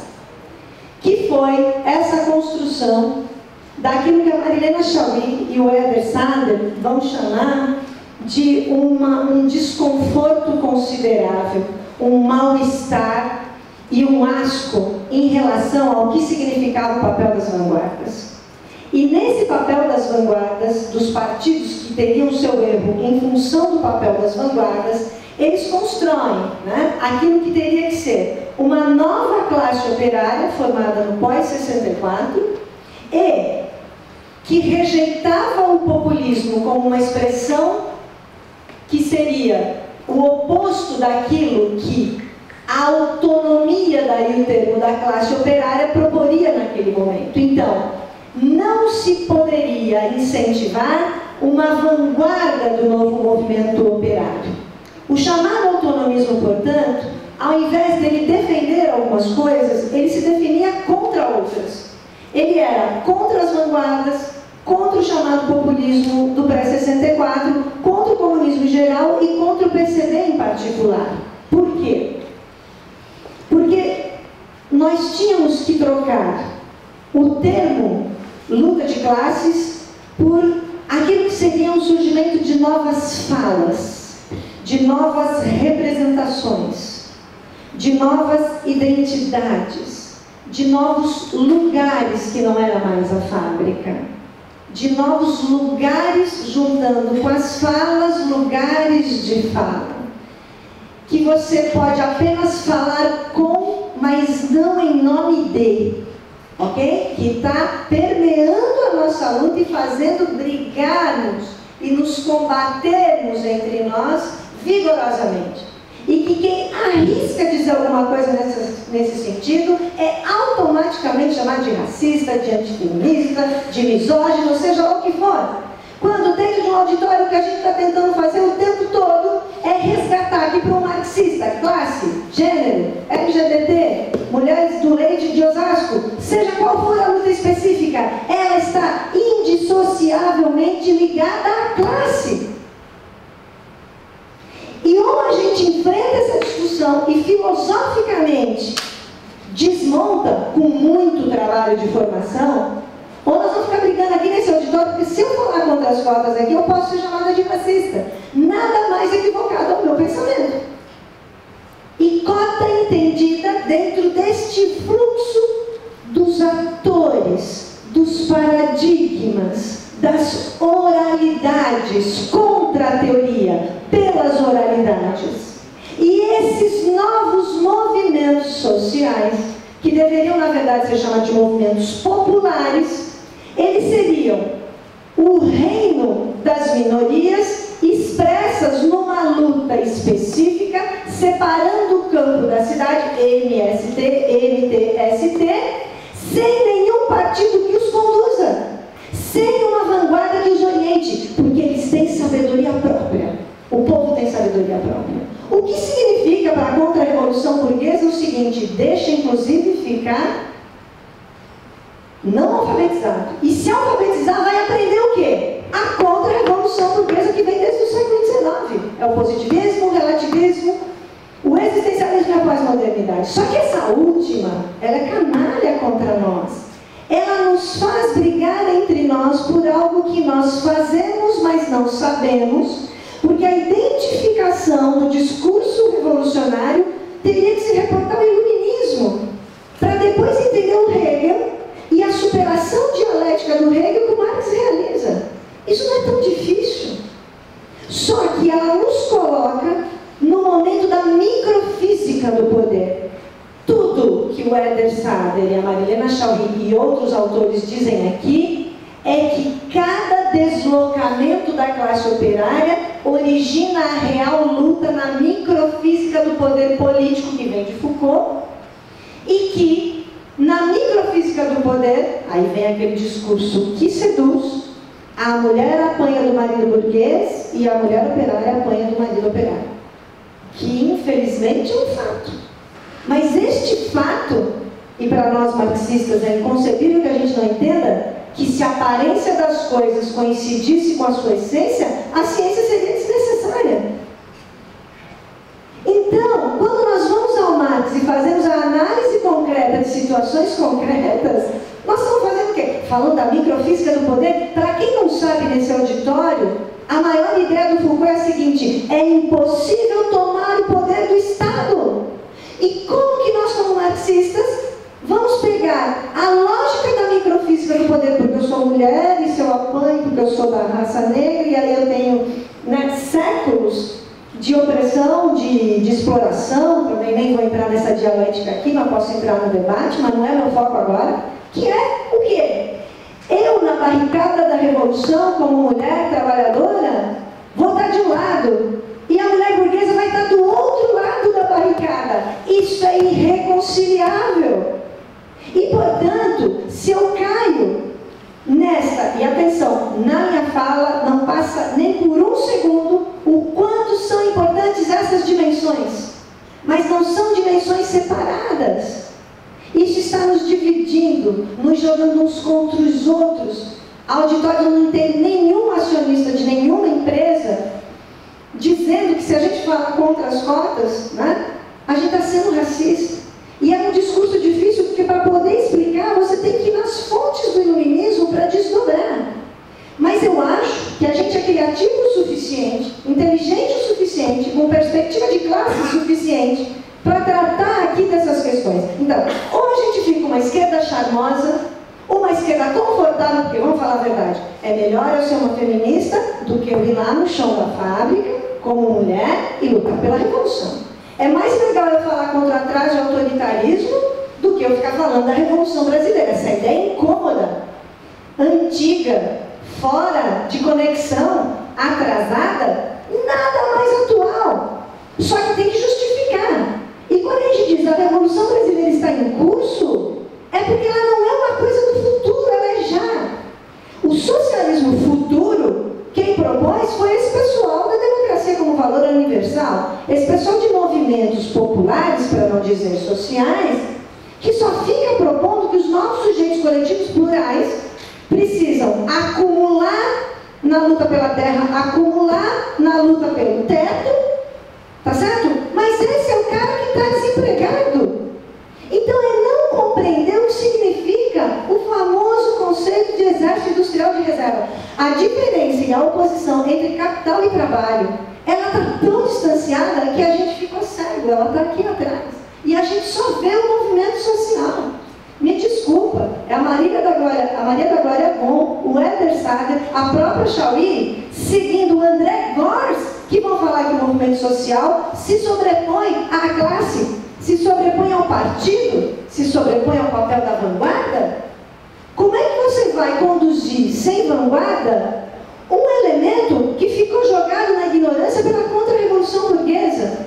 Que foi essa construção daquilo que a Marilena Chauí e o Eder Sander vão chamar de uma, um desconforto considerável, um mal-estar e um asco em relação ao que significava o papel das vanguardas. E nesse papel das vanguardas, dos partidos que teriam seu erro em função do papel das vanguardas, eles constroem, né, aquilo que teria que ser uma nova classe operária formada no pós sessenta e quatro e que rejeitava o populismo como uma expressão que seria o oposto daquilo que a autonomia, daí o termo da classe operária, proporia naquele momento. Então, não se poderia incentivar uma vanguarda do novo movimento operário. O chamado autonomismo, portanto, ao invés dele defender algumas coisas, ele se definia contra outras. Ele era contra as vanguardas, contra o chamado populismo do pré-sessenta e quatro, contra o comunismo em geral e contra o P C B em particular. Por quê? Porque nós tínhamos que trocar o termo luta de classes por aquilo que seria um surgimento de novas falas, de novas representações, de novas identidades, de novos lugares que não era mais a fábrica, de novos lugares juntando com as falas, lugares de fala, que você pode apenas falar com, mas não em nome de, ok? Que está permeando a nossa luta e fazendo brigarmos e nos combatermos entre nós vigorosamente. E que quem arrisca dizer alguma coisa nesse, nesse sentido é automaticamente chamado de racista, de antifeminista, de misógino, seja lá o que for. Quando dentro de um auditório o que a gente está tentando fazer o tempo todo é resgatar aqui para um marxista, classe, gênero, L G B T, mulheres do leite de Osasco, seja qual for a luta específica, ela está indissociavelmente ligada à classe. E ou a gente enfrenta essa discussão e filosoficamente desmonta com muito trabalho de formação, ou nós vamos ficar brigando aqui nesse auditório, porque se eu falar contra as cotas aqui, eu posso ser chamada de fascista. Nada mais equivocado ao meu pensamento. E cota entendida dentro deste fluxo dos atores, dos paradigmas, das oralidades, contra a teoria, pelas oralidades. E esses novos movimentos sociais, que deveriam, na verdade, ser chamados de movimentos populares, eles seriam o reino das minorias expressas numa luta específica, separando o campo da cidade, M S T, M T S T, sem nenhum partido que os conduza, sem uma vanguarda que os oriente, porque eles têm sabedoria própria. O povo tem sabedoria própria. O que significa para a contra-revolução burguesa o seguinte: deixa inclusive ficar não alfabetizado. E se alfabetizar, vai aprender o quê? A contra-revolução burguesa que vem desde o século dezenove. É o positivismo, o relativismo, o existencialismo e a pós-modernidade. Só que essa última, ela é canalha contra nós. Ela nos faz brigar entre nós por algo que nós fazemos, mas não sabemos, porque a identificação do discurso revolucionário teria que se reportar ao iluminismo, para depois entender o Hegel e a superação dialética do Hegel que o Marx realiza. Isso não é tão difícil. Só que ela nos coloca no momento da microfísica do poder. Tudo que o Éder Sader e a Marilena Chauri e outros autores dizem aqui é que cada deslocamento da classe operária origina a real luta na microfísica do poder político que vem de Foucault, e que na microfísica do poder, aí vem aquele discurso que seduz, a mulher apanha do marido burguês e a mulher operária apanha do marido operário, que infelizmente é um fato. Mas este fato, e para nós marxistas é inconcebível que a gente não entenda, que se a aparência das coisas coincidisse com a sua essência, a ciência seria desnecessária. Então, quando nós vamos ao Marx e fazemos a análise concreta de situações concretas, nós estamos fazendo o quê? Falando da microfísica do poder. Para quem não sabe nesse auditório, a maior ideia do Foucault é a seguinte: é impossível tomar o poder do Estado. E como que nós, como marxistas, vamos pegar a lógica da microfísica do poder, porque eu sou mulher, e se eu apanho porque eu sou da raça negra, e aí eu tenho, né, séculos de opressão, de, de exploração, também nem vou entrar nessa dialética aqui, mas posso entrar no debate, mas não é meu foco agora, que é o quê? Eu, na barricada da revolução, como mulher trabalhadora, vou estar de um lado, e a mulher burguesa vai estar do outro lado da barricada. Isso é irreconciliável. E, portanto, se eu caio nesta, e atenção, na minha fala não passa nem por um segundo o quanto são importantes essas dimensões, mas não são dimensões separadas. Isso está nos dividindo, nos jogando uns contra os outros. A auditório não tem nenhum acionista de nenhuma empresa dizendo que se a gente fala contra as cotas, né, a gente está sendo racista. E é um discurso difícil, porque para poder explicar, você tem que ir nas fontes do iluminismo para desdobrar. Mas eu acho que a gente é criativo o suficiente, inteligente o suficiente, com perspectiva de classe suficiente, para tratar aqui dessas questões. Então, ou a gente fica uma esquerda charmosa, uma esquerda confortável, porque vamos falar a verdade, é melhor eu ser uma feminista do que eu ir lá no chão da fábrica, como mulher, e lutar pela revolução. É mais legal eu falar contra atraso e autoritarismo do que eu ficar falando da Revolução Brasileira. Essa ideia incômoda, antiga, fora de conexão, atrasada, nada mais atual. Só que tem que justificar. E quando a gente diz a Revolução Brasileira está em curso, é porque ela não é uma coisa do futuro, ela é já. O socialismo futuro, quem propôs foi esse pessoal da democracia como valor universal, esse pessoal de movimentos populares, para não dizer sociais, que só fica propondo que os novos sujeitos coletivos plurais precisam acumular na luta pela terra, acumular na luta pelo teto, tá certo? Mas esse é o cara que está desempregado. Então é não compreender o que significa o famoso conceito de exército industrial de reserva. A diferença e a oposição entre capital e trabalho, ela está tão distanciada que a gente ficou cego, ela está aqui atrás. E a gente só vê o movimento social. Me desculpa, é a Maria da Glória, a Maria da Glória é bom, o Éder Sager, a própria Chauí, seguindo o André Gors, que vão falar que o movimento social se sobrepõe à classe, se sobrepõe ao partido, se sobrepõe ao papel da vanguarda. Como é que você vai conduzir sem vanguarda um elemento que ficou jogado na ignorância pela contra-revolução burguesa?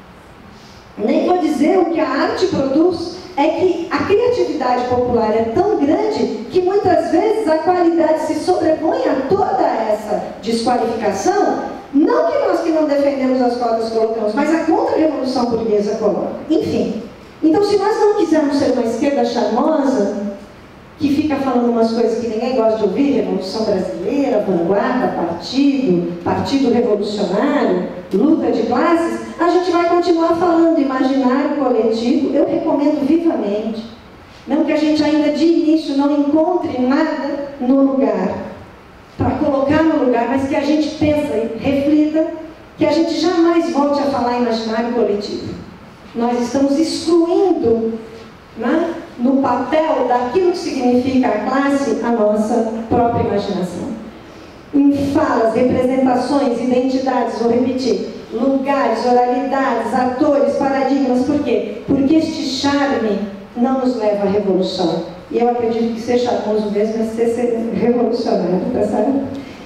Nem vou dizer o que a arte produz, é que a criatividade popular é tão grande que muitas vezes a qualidade se sobrepõe a toda essa desqualificação, não que nós que não defendemos as cotas colocamos, mas a contra-revolução burguesa coloca. Enfim, então se nós não quisermos ser uma esquerda charmosa, que fica falando umas coisas que ninguém gosta de ouvir, Revolução Brasileira, vanguarda, partido, partido revolucionário, luta de classes, a gente vai continuar falando imaginário coletivo. Eu recomendo vivamente, não que a gente ainda de início não encontre nada no lugar, para colocar no lugar, mas que a gente pensa e reflita, que a gente jamais volte a falar imaginário coletivo. Nós estamos excluindo, né, no papel daquilo que significa a classe, a nossa própria imaginação. Em falas, representações, identidades, vou repetir, lugares, oralidades, atores, paradigmas, por quê? Porque este charme não nos leva à revolução. E eu acredito que ser charmoso mesmo é ser, ser revolucionário, tá certo?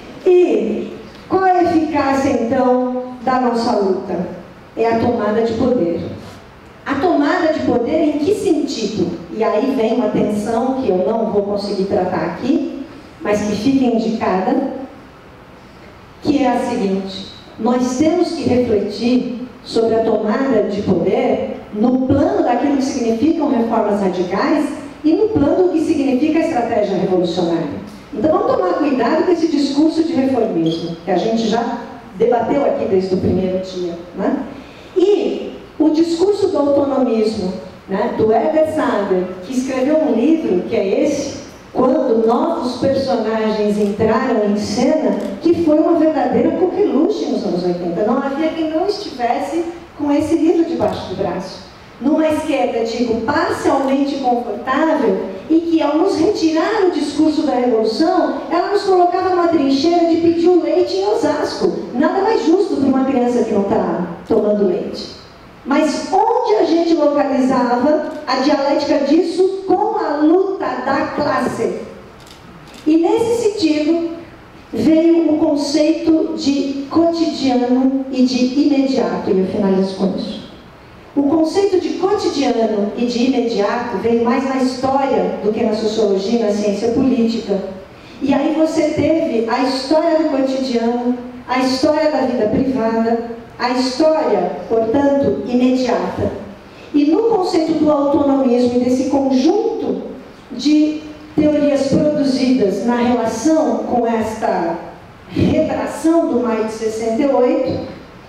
E qual é a eficácia, então, da nossa luta? É a tomada de poder. A tomada de poder em que sentido? E aí vem uma tensão que eu não vou conseguir tratar aqui, mas que fica indicada, que é a seguinte: nós temos que refletir sobre a tomada de poder no plano daquilo que significam reformas radicais e no plano do que significa a estratégia revolucionária. Então vamos tomar cuidado com esse discurso de reformismo, que a gente já debateu aqui desde o primeiro dia, né? E o discurso do autonomismo, né, do Éder Sager, que escreveu um livro, que é esse, Quando Novos Personagens Entraram em Cena, que foi uma verdadeira coqueluche nos anos oitenta. Não havia quem não estivesse com esse livro debaixo do braço. Numa esquerda, digo, parcialmente confortável, e que ao nos retirar o discurso da revolução, ela nos colocava numa trincheira de pedir o leite em Osasco. Nada mais justo para uma criança que não está tomando leite. Mas onde a gente localizava a dialética disso com a luta da classe? E nesse sentido, veio o conceito de cotidiano e de imediato, e eu finalizo com isso. O conceito de cotidiano e de imediato veio mais na história do que na sociologia e na ciência política. E aí você teve a história do cotidiano, a história da vida privada, a história, portanto, imediata. E no conceito do autonomismo e desse conjunto de teorias produzidas na relação com esta retração do maio de sessenta e oito,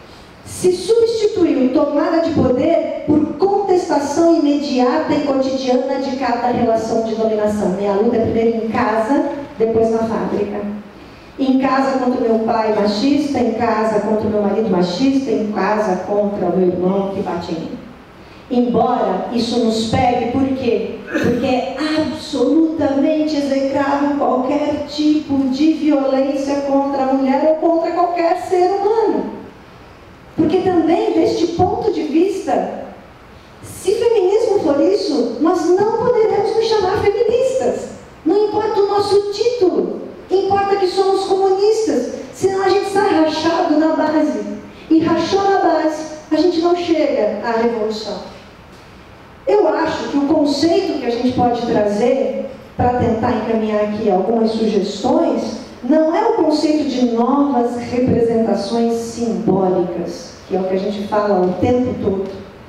se substituiu tomada de poder por contestação imediata e cotidiana de cada relação de dominação. E a luta é primeiro em casa, depois na fábrica. Em casa contra o meu pai machista, em casa contra o meu marido machista, em casa contra o meu irmão que bate em mim. Embora isso nos pegue, por quê? Porque é absolutamente execrável qualquer tipo de violência contra a mulher ou contra qualquer ser humano. Porque também, deste ponto de vista, se feminismo for isso, nós não poderemos nos chamar feministas. Não importa o nosso título, importa que somos comunistas, senão a gente sai rachado na base. E rachou na base, a gente não chega à revolução. Eu acho que o conceito que a gente pode trazer, para tentar encaminhar aqui algumas sugestões, não é o conceito de novas representações simbólicas, que é o que a gente fala o tempo todo,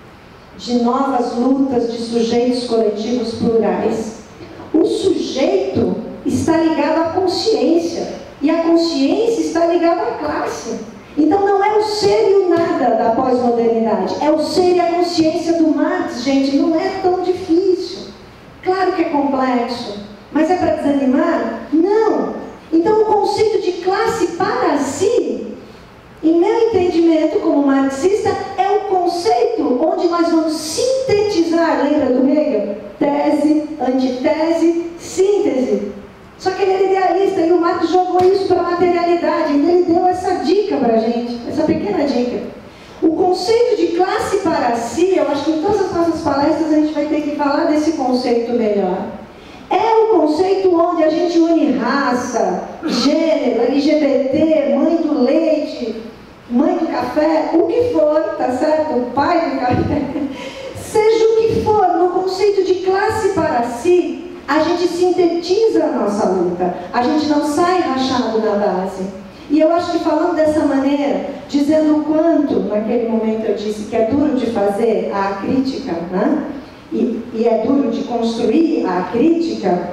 de novas lutas de sujeitos coletivos plurais. O sujeito está ligado à consciência, e a consciência está ligada à classe. Então não é o ser e o nada da pós-modernidade, é o ser e a consciência do Marx, gente, não é tão difícil. Claro que é complexo, mas é para desanimar? Não. Então o conceito de classe para si, em meu entendimento como marxista, é o conceito onde nós vamos sintetizar, lembra do Hegel? Tese, antitese, síntese. Só que ele era idealista e o Marx jogou isso para a materialidade, e ele deu essa dica para a gente, essa pequena dica. O conceito de classe para si, eu acho que em todas as nossas palestras a gente vai ter que falar desse conceito melhor. É o conceito onde a gente une raça, gênero, L G B T, mãe do leite, mãe do café, o que for, tá certo? O pai do café. Seja o que for, no conceito de classe para si, a gente sintetiza a nossa luta, a gente não sai rachado na base. E eu acho que falando dessa maneira, dizendo o quanto, naquele momento eu disse que é duro de fazer a crítica, né? e, e é duro de construir a crítica,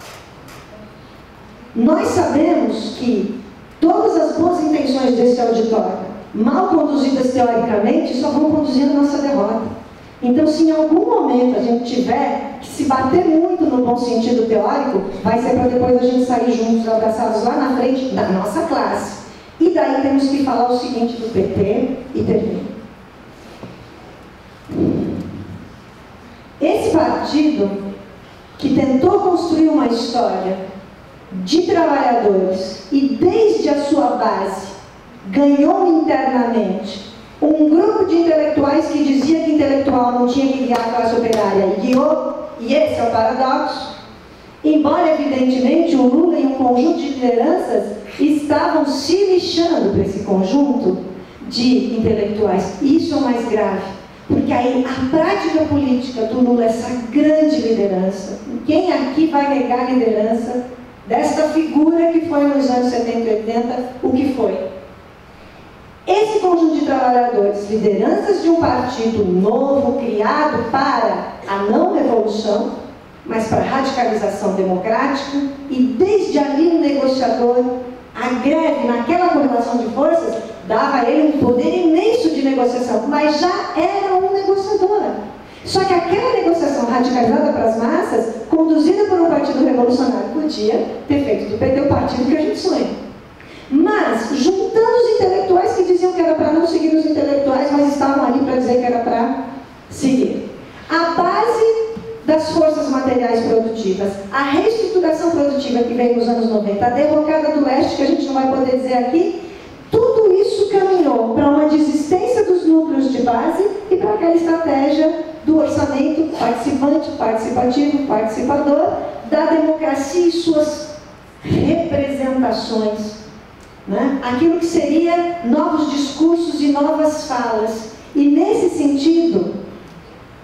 nós sabemos que todas as boas intenções desse auditório, mal conduzidas teoricamente, só vão conduzir a nossa derrota. Então, se em algum momento a gente tiver que se bater muito no bom sentido teórico, vai ser para depois a gente sair juntos, abraçados lá na frente da nossa classe. E daí temos que falar o seguinte do P T e termino. Esse partido que tentou construir uma história de trabalhadores e desde a sua base ganhou internamente um grupo de intelectuais que dizia que intelectual não tinha que guiar a classe operária e guiou, e esse é o paradoxo. Embora, evidentemente, o Lula e um conjunto de lideranças estavam se lixando para esse conjunto de intelectuais. E isso é o mais grave, porque aí a prática política do Lula, essa grande liderança, quem aqui vai negar a liderança desta figura que foi nos anos setenta e oitenta, o que foi? Esse conjunto de trabalhadores, lideranças de um partido novo, criado para a não revolução, mas para a radicalização democrática, e desde ali um negociador, a greve, naquela correlação de forças, dava a ele um poder imenso de negociação, mas já era um negociador. Só que aquela negociação radicalizada para as massas, conduzida por um partido revolucionário, podia ter feito do P T o partido que a gente sonha. Mas, juntando os intelectuais que diziam que era para não seguir os intelectuais, mas estavam ali para dizer que era para seguir. A base das forças materiais produtivas, a reestruturação produtiva que veio nos anos noventa, a derrocada do leste, que a gente não vai poder dizer aqui, tudo isso caminhou para uma desistência dos núcleos de base e para aquela estratégia do orçamento participante, participativo, participador, da democracia e suas representações. Né? Aquilo que seria novos discursos e novas falas. E nesse sentido,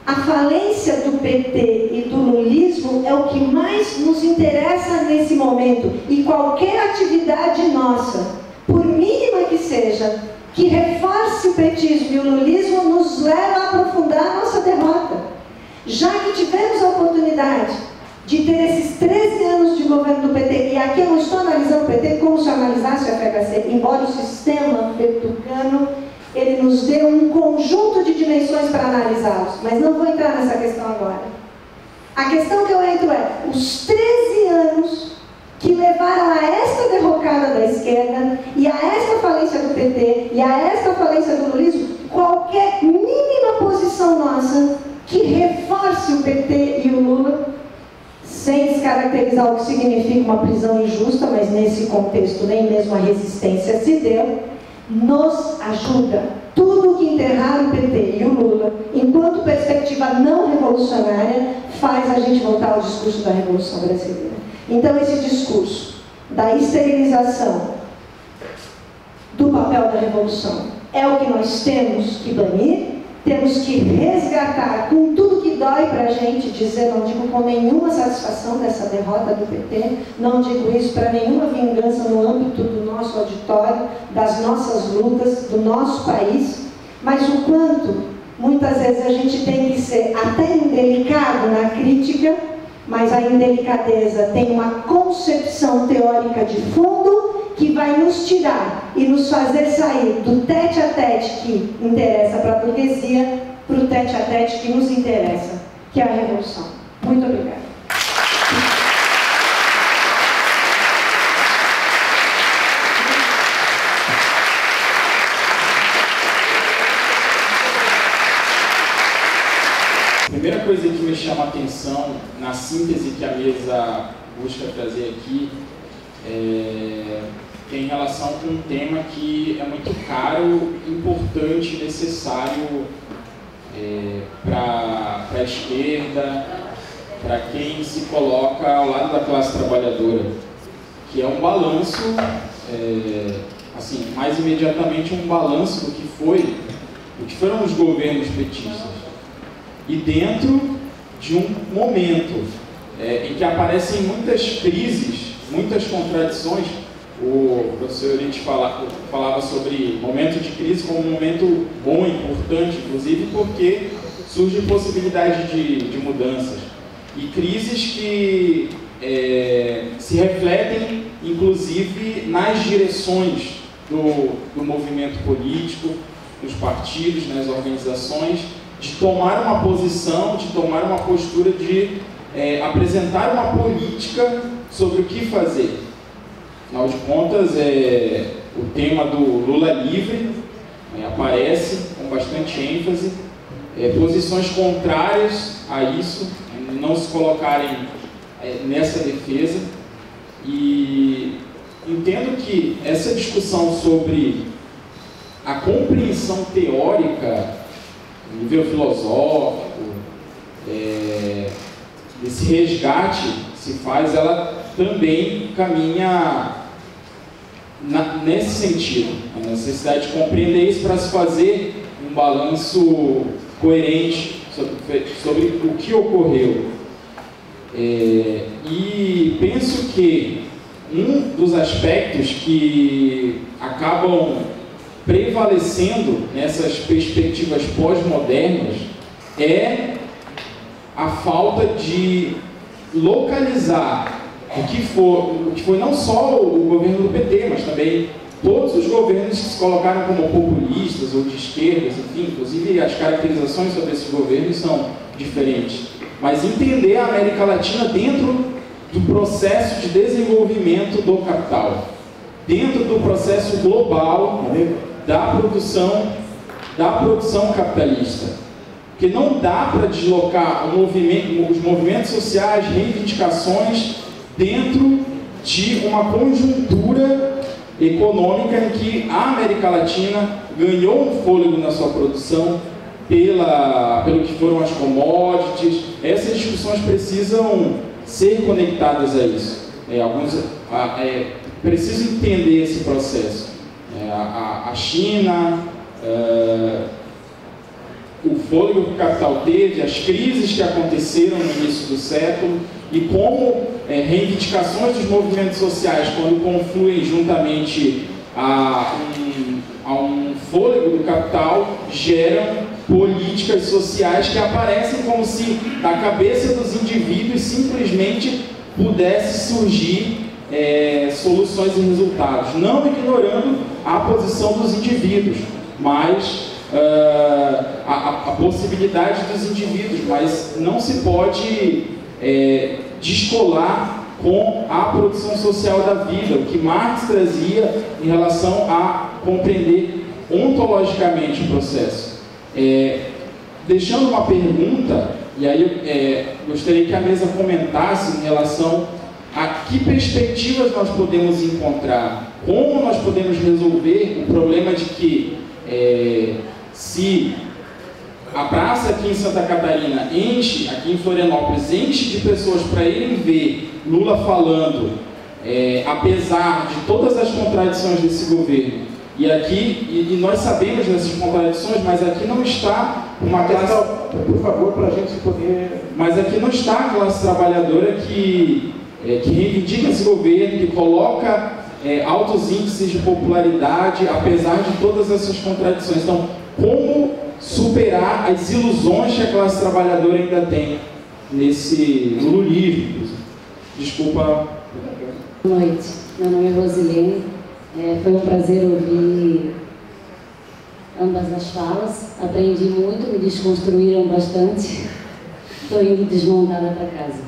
A falência do P T e do lulismo é o que mais nos interessa nesse momento. E qualquer atividade nossa, por mínima que seja, que reforce o petismo e o lulismo, nos leva a aprofundar a nossa derrota. Já que tivemos a oportunidade de ter esses treze anos de governo do P T, e aqui eu não estou analisando o P T como se eu analisasse o F H C, embora o sistema petucano, ele nos deu um conjunto de dimensões para analisá-los, mas não vou entrar nessa questão agora. A questão que eu entro é, os treze anos que levaram a esta derrocada da esquerda, e a esta falência do P T, e a esta falência do lulismo, qualquer mínima posição nossa que reforce o P T e o Lula, sem descaracterizar o que significa uma prisão injusta, mas nesse contexto nem mesmo a resistência se deu, nos ajuda. Tudo que enterrar o P T e o Lula, enquanto perspectiva não revolucionária, faz a gente voltar ao discurso da Revolução Brasileira. Então, esse discurso da esterilização do papel da Revolução é o que nós temos que banir, temos que resgatar com tudo que dói para a gente dizer, não digo com nenhuma satisfação dessa derrota do P T, não digo isso para nenhuma vingança no âmbito do nosso auditório, das nossas lutas, do nosso país, mas o quanto, muitas vezes, a gente tem que ser até indelicado na crítica, mas a indelicadeza tem uma concepção teórica de fundo que vai nos tirar e nos fazer sair do tete-a-tete que interessa para a burguesia para o tete-a-tete que nos interessa, que é a revolução. Muito obrigada. A primeira coisa que me chama a atenção na síntese que a mesa busca trazer aqui é, tem relação com um tema que é muito caro, importante, necessário é, para a esquerda, para quem se coloca ao lado da classe trabalhadora, que é um balanço, é, assim, mais imediatamente um balanço do que foi, do que foram os governos petistas. E dentro de um momento é, em que aparecem muitas crises, muitas contradições. O professor Eurípides fala, falava sobre momento de crise como um momento bom, importante, inclusive porque surge possibilidade de, de mudanças. E crises que é, se refletem, inclusive, nas direções do, do movimento político, dos partidos, nas organizações, de tomar uma posição, de tomar uma postura, de é, apresentar uma política sobre o que fazer. Afinal de contas, é, o tema do Lula livre é, aparece com bastante ênfase, é, posições contrárias a isso, não se colocarem é, nessa defesa, e entendo que essa discussão sobre a compreensão teórica, nível filosófico, é, esse resgate se faz, ela também caminha na, nesse sentido, a necessidade de compreender isso para se fazer um balanço coerente sobre, sobre o que ocorreu. É, e penso que um dos aspectos que acabam prevalecendo nessas perspectivas pós-modernas é a falta de localizar o que, for, o que foi não só o governo do P T, mas também todos os governos que se colocaram como populistas ou de esquerdas, enfim, inclusive as caracterizações sobre esses governos são diferentes. Mas entender a América Latina dentro do processo de desenvolvimento do capital, dentro do processo global da produção, da produção capitalista. Porque não dá para deslocar o movimento, os movimentos sociais, reivindicações, dentro de uma conjuntura econômica em que a América Latina ganhou um fôlego na sua produção pela, pelo que foram as commodities. Essas discussões precisam ser conectadas a isso. É, alguns, a, é, preciso entender esse processo. É, a, a China, é, o fôlego que o capital teve, as crises que aconteceram no início do século e como é, reivindicações dos movimentos sociais, quando confluem juntamente a um, a um fôlego do capital, geram políticas sociais que aparecem como se da cabeça dos indivíduos simplesmente pudesse surgir é, soluções e resultados, não ignorando a posição dos indivíduos, mas uh, a, a possibilidade dos indivíduos, mas não se pode é, descolar com a produção social da vida, o que Marx trazia em relação a compreender ontologicamente o processo. É, deixando uma pergunta, e aí eu é, gostaria que a mesa comentasse em relação a que perspectivas nós podemos encontrar, como nós podemos resolver o problema de que é, se a praça aqui em Santa Catarina enche, aqui em Florianópolis, enche de pessoas para irem ver Lula falando, é, apesar de todas as contradições desse governo, e aqui, e, e nós sabemos dessas contradições, mas aqui não está uma classe... Por favor, para a gente poder... Mas aqui não está a classe trabalhadora que, é, que reivindica esse governo, que coloca é, altos índices de popularidade, apesar de todas essas contradições. Então, como superar as ilusões que a classe trabalhadora ainda tem nesse lulismo? Desculpa. Boa noite, meu nome é Rosilene. É, foi um prazer ouvir ambas as falas, aprendi muito, me desconstruíram bastante. Estou indo desmontada para casa.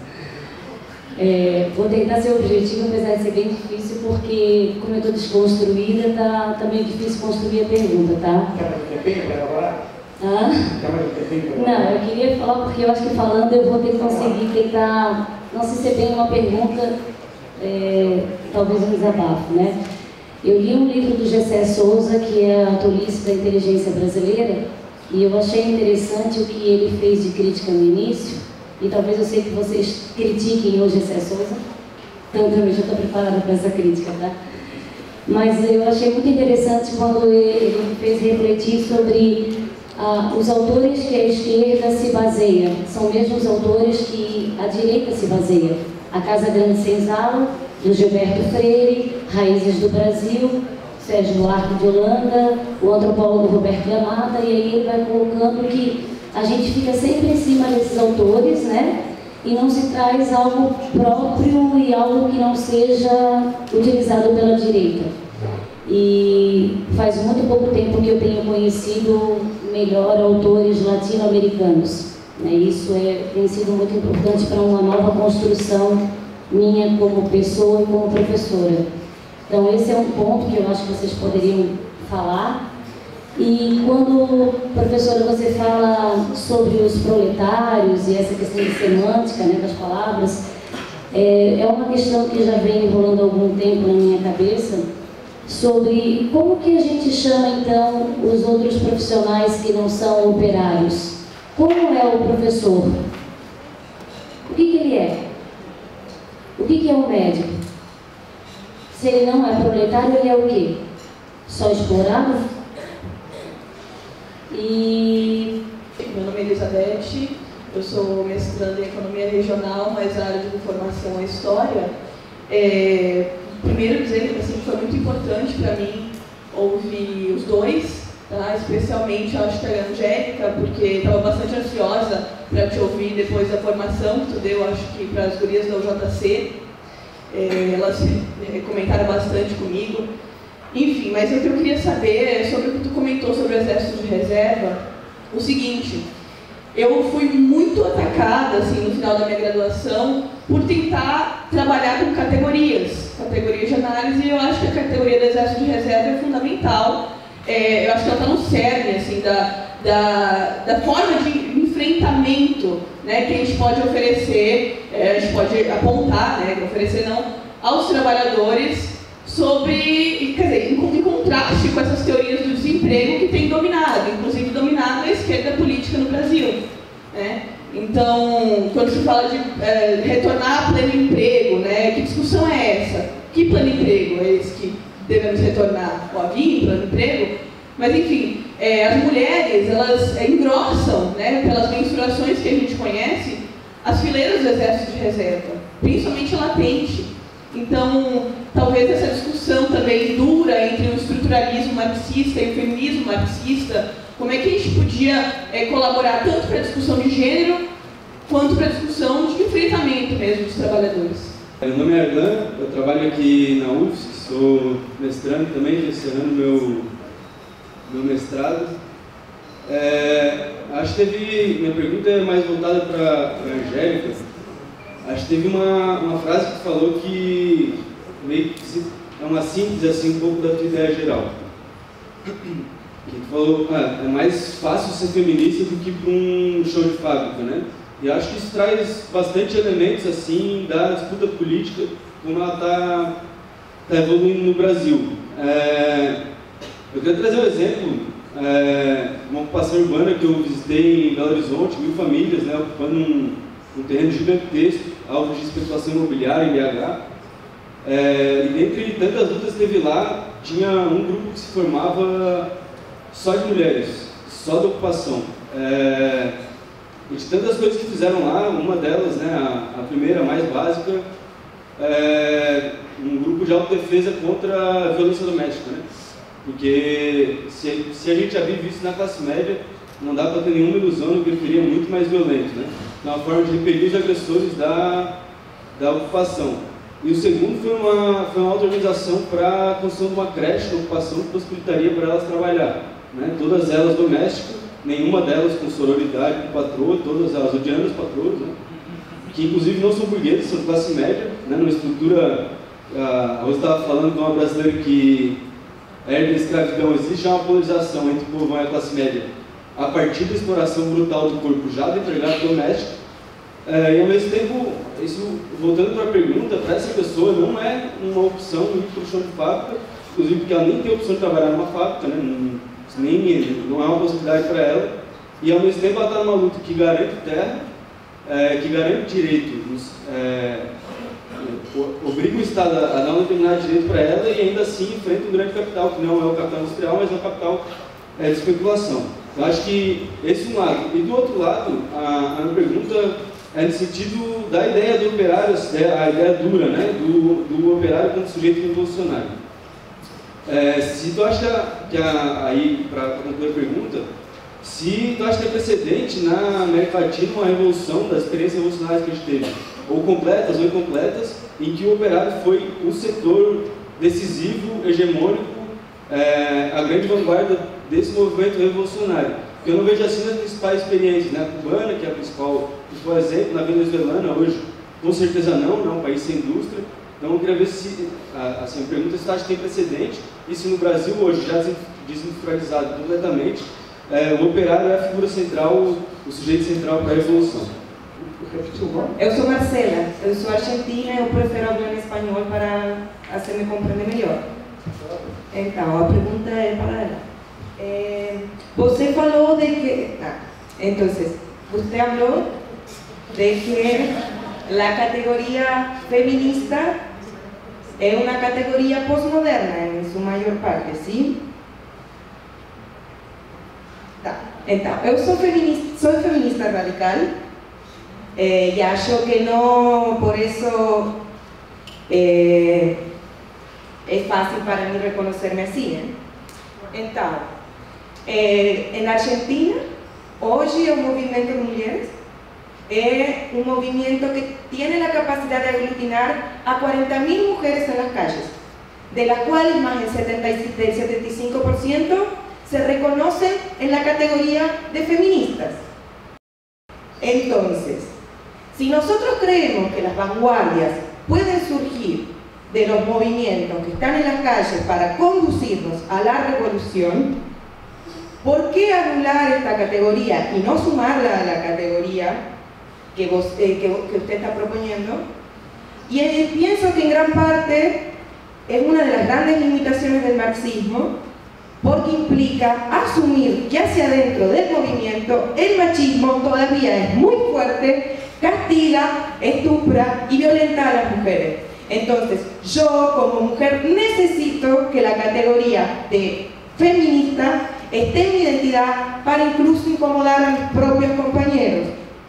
É, vou tentar ser objetivo, apesar de ser bem difícil, porque como eu estou desconstruída, está tá meio difícil construir a pergunta, tá? Quer mais um tempinho para elaborar? Hã? Quer mais um tempinho para elaborar? Não, eu queria falar porque eu acho que falando eu vou ter que conseguir tentar, não sei se é bem uma pergunta, é, talvez um desabafo, né? Eu li um livro do Gessé Souza, que é a Tolice da Inteligência Brasileira, e eu achei interessante o que ele fez de crítica no início, e talvez eu sei que vocês critiquem o Gessé Souza, então também já estou preparada para essa crítica, tá? Mas eu achei muito interessante quando ele me fez refletir sobre ah, os autores que a esquerda se baseia, são mesmo os autores que a direita se baseia. A Casa Grande Senzala, do Gilberto Freire, Raízes do Brasil, Sérgio Buarque de Holanda, o antropólogo Roberto Yamada, e aí ele vai colocando que a gente fica sempre em cima desses autores, né? E não se traz algo próprio e algo que não seja utilizado pela direita. E faz muito pouco tempo que eu tenho conhecido melhor autores latino-americanos. Né? Isso é, tem sido muito importante para uma nova construção minha como pessoa e como professora. Então esse é um ponto que eu acho que vocês poderiam falar. E quando, professora, você fala sobre os proletários e essa questão de semântica, né, das palavras, é, é uma questão que já vem enrolando há algum tempo na minha cabeça, sobre como que a gente chama então os outros profissionais que não são operários. Como é o professor? O que que ele é? O que que é um médico? Se ele não é proletário, ele é o quê? Só explorado? E... Meu nome é Elizabeth, eu sou mestranda em Economia Regional, mas a área de formação é História. É, primeiro dizer que assim, foi muito importante para mim ouvir os dois, tá? Especialmente eu acho que a Angélica, porque estava bastante ansiosa para te ouvir depois da formação que tu deu, acho que para as gurias da U J C. É, elas é, comentaram bastante comigo. Enfim, mas o que eu queria saber é sobre o que tu comentou sobre o Exército de Reserva. O seguinte, eu fui muito atacada, assim, no final da minha graduação, por tentar trabalhar com categorias, categorias de análise, e eu acho que a categoria do Exército de Reserva é fundamental. É, eu acho que ela está no cerne, assim, da, da, da forma de enfrentamento, né, que a gente pode oferecer, é, a gente pode apontar, né, oferecer não, aos trabalhadores, sobre, quer dizer, em, em contraste com essas teorias do desemprego que tem dominado, inclusive dominado a esquerda política no Brasil. Né? Então, quando se fala de é, retornar a pleno emprego, né, que discussão é essa? Que pleno emprego é esse que devemos retornar? O havia pleno emprego? Mas, enfim, é, as mulheres, elas é, engrossam, né, pelas mensurações que a gente conhece, as fileiras do Exército de Reserva, principalmente latente. Então, talvez essa discussão também dura entre o estruturalismo marxista e o feminismo marxista, como é que a gente podia é, colaborar tanto para a discussão de gênero, quanto para a discussão de enfrentamento mesmo dos trabalhadores. Meu nome é Arlan, eu trabalho aqui na U F S C, sou mestrando também, encerrando meu, meu mestrado. É, acho que teve, minha pergunta é mais voltada para a Angélica. Acho que teve uma, uma frase que tu falou que meio que é uma síntese assim, um pouco da tua ideia geral. Que tu falou, ah, é mais fácil ser feminista do que para um show de fábrica, né? E acho que isso traz bastante elementos assim da disputa política, como ela está tá evoluindo no Brasil. É, eu quero trazer um exemplo, é, uma ocupação urbana que eu visitei em Belo Horizonte, mil famílias, né, ocupando um, um terreno gigantesco, alvo de especulação imobiliária em B H. É, e dentre tantas lutas que teve lá, tinha um grupo que se formava só de mulheres, só da ocupação. É, E de tantas coisas que fizeram lá, uma delas, né, a, a primeira, a mais básica, é um grupo de autodefesa contra a violência doméstica, né? Porque se, se a gente já vive isso na classe média, não dá para ter nenhuma ilusão de que seria muito mais violento, né? É uma forma de repelir os agressores da, da ocupação. E o segundo foi uma, foi uma auto-organização para a construção de uma creche da ocupação que possibilitaria para elas trabalhar, né? Todas elas domésticas, nenhuma delas com sororidade com patroa, todas elas odiando os patroas, né? Que inclusive não são burgueses, são classe média, né? Numa estrutura, a Rosa estava falando com uma brasileira que herda da escravidão, existe uma polarização entre o povão e a classe média a partir da exploração brutal do corpo já do empregado doméstico, é, e ao mesmo tempo, isso, voltando para a pergunta, para essa pessoa não é uma opção ir para o chão de fábrica, inclusive porque ela nem tem a opção de trabalhar numa fábrica, né? Não, nem, não é uma possibilidade para ela, e ao mesmo tempo ela está numa luta que garante terra, é, que garante direitos, é, obriga o Estado a dar um determinado direito para ela e ainda assim enfrenta um grande capital, que não é o capital industrial, mas é o capital é, de especulação. Eu acho que esse é um lado. E do outro lado, a, a minha pergunta é no sentido da ideia do operário, a ideia dura, né, do, do operário como sujeito revolucionário. É, se tu acha que, a, aí, para concluir a pergunta, se tu acha que é precedente na América Latina uma revolução das experiências revolucionárias que a gente teve, ou completas ou incompletas, em que o operário foi um setor decisivo, hegemônico, é, a grande vanguarda desse movimento revolucionário. Eu não vejo assim nas principais experiências, né? A cubana, que é a principal, principal exemplo, na venezuelana hoje, com certeza não, não é um país sem indústria. Então, eu queria ver se, assim, a pergunta se acha que tem precedente, e se no Brasil hoje, já desindustrializado completamente, é, o operário é a figura central, o sujeito central para a revolução. Eu sou Marcela, eu sou argentina, eu prefiro falar em espanhol para fazer-me compreender melhor. Então, a pergunta é para ela. É, você falou de que... Ah, então, você falou de que a categoria feminista é uma categoria pós-moderna, em sua maior parte, sim? Tá. Então, eu sou feminista, sou feminista radical, eh, e acho que não, por isso, eh, é fácil para mim reconhecer-me assim, né? Então, eh, na Argentina, hoje o movimento de mulheres é um movimento que tem a capacidade de aglutinar a cuarenta mil mujeres en las calles, de las cuales más del setenta y cinco por ciento se reconocen en la categoría de feministas. Entonces, si nosotros creemos que las vanguardias pueden surgir de los movimientos que están en las calles para conducirnos a la revolución, ¿por qué anular esta categoría y no sumarla a la categoría que, vos, eh, que, que usted está proponiendo? Y eh, pienso que en gran parte es una de las grandes limitaciones del marxismo, porque implica asumir que hacia adentro del movimiento el machismo todavía es muy fuerte, castiga, estupra y violenta a las mujeres. Entonces, yo como mujer necesito que la categoría de feminista esté en mi identidad para incluso incomodar a mis propios compañeros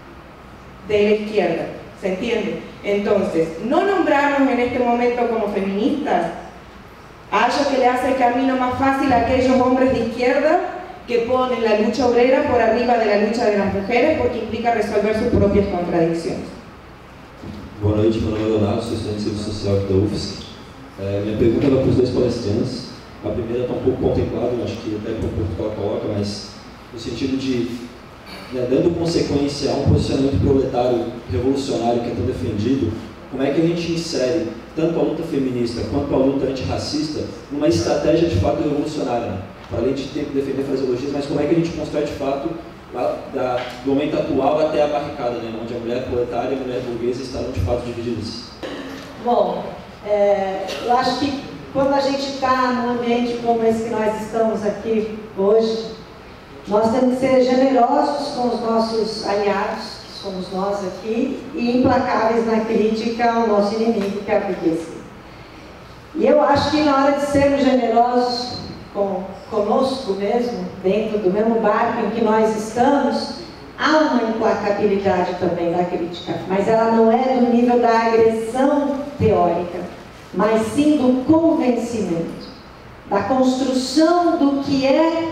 de la izquierda. ¿Se entiende? Entonces, no nombrarnos en este momento como feministas a ellos que le hace el camino más fácil a aquellos hombres de izquierda que ponen la lucha obrera por arriba de la lucha de las mujeres porque implica resolver sus propias contradicciones. Boa noite, meu nome é Leonardo, sou estudante de Serviço Social aqui da U F S C. É, minha pergunta vai para os dois palestrantes. A primeira está um pouco contemplada, acho que até por pouco que ela coloca, mas no sentido de, né, dando consequência a um posicionamento proletário revolucionário que é tão defendido, como é que a gente insere tanto a luta feminista quanto a luta antirracista numa estratégia de fato revolucionária, né? Para além de ter que defender fraseologias, mas como é que a gente constrói de fato lá, da, do momento atual até a barricada, né? Onde a mulher proletária e a mulher burguesa estarão de fato divididas? Bom, é, eu acho que quando a gente está num ambiente como esse que nós estamos aqui hoje, nós temos que ser generosos com os nossos aliados, que somos nós aqui, e implacáveis na crítica ao nosso inimigo, que é a burguesia. E eu acho que na hora de sermos generosos com, conosco mesmo, dentro do mesmo barco em que nós estamos, há uma implacabilidade também da crítica, mas ela não é do nível da agressão teórica, mas sim do convencimento, da construção do que é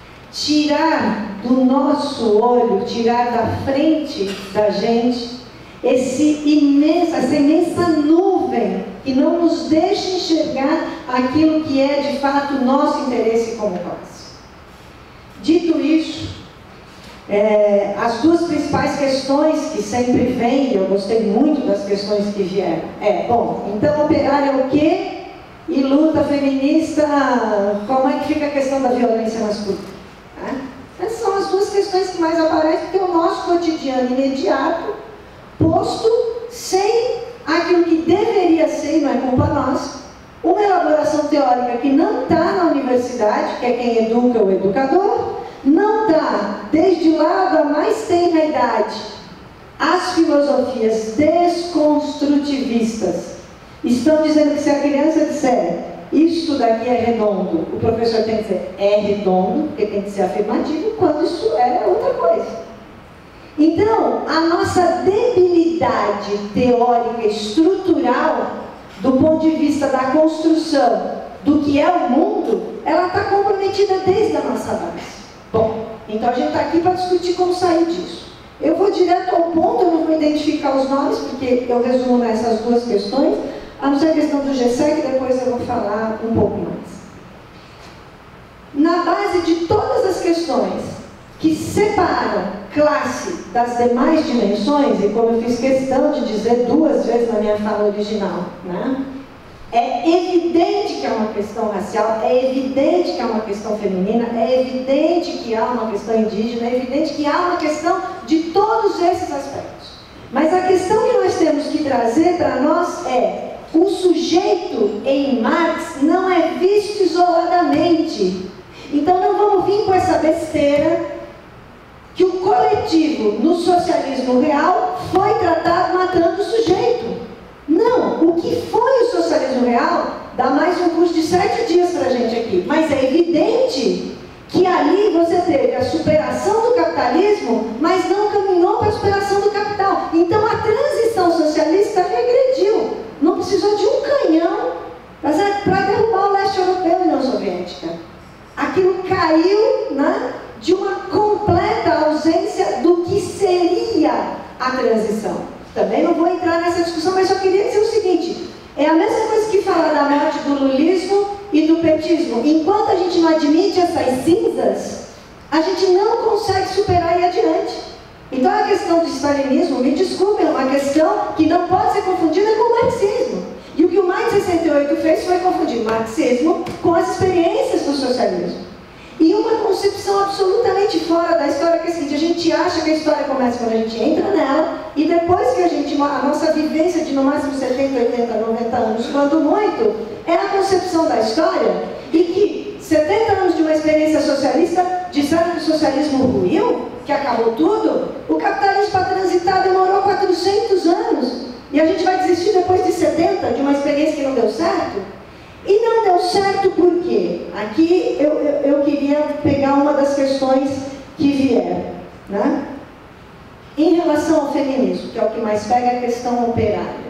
tirar do nosso olho, tirar da frente da gente esse imenso, essa imensa nuvem que não nos deixa enxergar aquilo que é de fato o nosso interesse como classe. Dito isso, é, as duas principais questões que sempre vêm, eu gostei muito das questões que vieram, é, bom, então operar é o quê? E luta feminista, como é que fica a questão da violência masculina? Né? Essas são as duas questões que mais aparecem, porque é o nosso cotidiano imediato, posto sem aquilo que deveria ser, e não é culpa nossa, uma elaboração teórica que não está na universidade, que é quem educa o educador, não está, desde lá da mais tenra idade, as filosofias desconstrutivistas estão dizendo que se a criança disser isto daqui é redondo, o professor tem que dizer é redondo, porque tem que ser afirmativo, quando isso é outra coisa. Então, a nossa debilidade teórica estrutural, do ponto de vista da construção do que é o mundo, ela está comprometida desde a nossa base. Bom, então a gente está aqui para discutir como sair disso. Eu vou direto ao ponto, eu não vou identificar os nomes, porque eu resumo nessas duas questões, a não ser a questão do G S E C, que depois eu vou falar um pouco mais. Na base de todas as questões que separam classe das demais dimensões, e como eu fiz questão de dizer duas vezes na minha fala original, né? É evidente que é uma questão racial, é evidente que é uma questão feminina, é evidente que há uma questão indígena, é evidente que há uma questão de todos esses aspectos. Mas a questão que nós temos que trazer para nós é: o sujeito em Marx não é visto isoladamente. Então não vamos vir com essa besteira que o coletivo no socialismo real foi tratado matando o sujeito. Não, o que foi o socialismo real dá mais um curso de sete dias para a gente aqui, mas é evidente que ali você teve a superação do capitalismo, mas não caminhou para a superação do capital. Então a transição socialista regrediu, não precisou de um canhão para derrubar o leste europeu e a União Soviética. Aquilo caiu, né, de uma completa ausência do que seria a transição. Também não vou entrar nessa discussão, mas só queria dizer o seguinte: é a mesma coisa que falar da morte do lulismo e do petismo. Enquanto a gente não admite essas cinzas, a gente não consegue superar e ir adiante. Então a questão do stalinismo, me desculpem, é uma questão que não pode ser confundida com o marxismo. E o que o Maio de sessenta e oito fez foi confundir o marxismo com as experiências do socialismo. E uma concepção absolutamente fora da história, que é a seguinte: a gente acha que a história começa quando a gente entra nela, e depois que a gente, a nossa vivência de no máximo setenta, oitenta, noventa anos, quando muito, é a concepção da história, e que setenta anos de uma experiência socialista disseram que o socialismo ruiu, que acabou tudo. O capitalismo para transitar demorou quatrocentos anos, e a gente vai desistir depois de setenta de uma experiência que não deu certo? E não deu certo por quê? Aqui eu, eu, eu queria pegar uma das questões que vieram, né? Em relação ao feminismo, que é o que mais pega, a questão operária.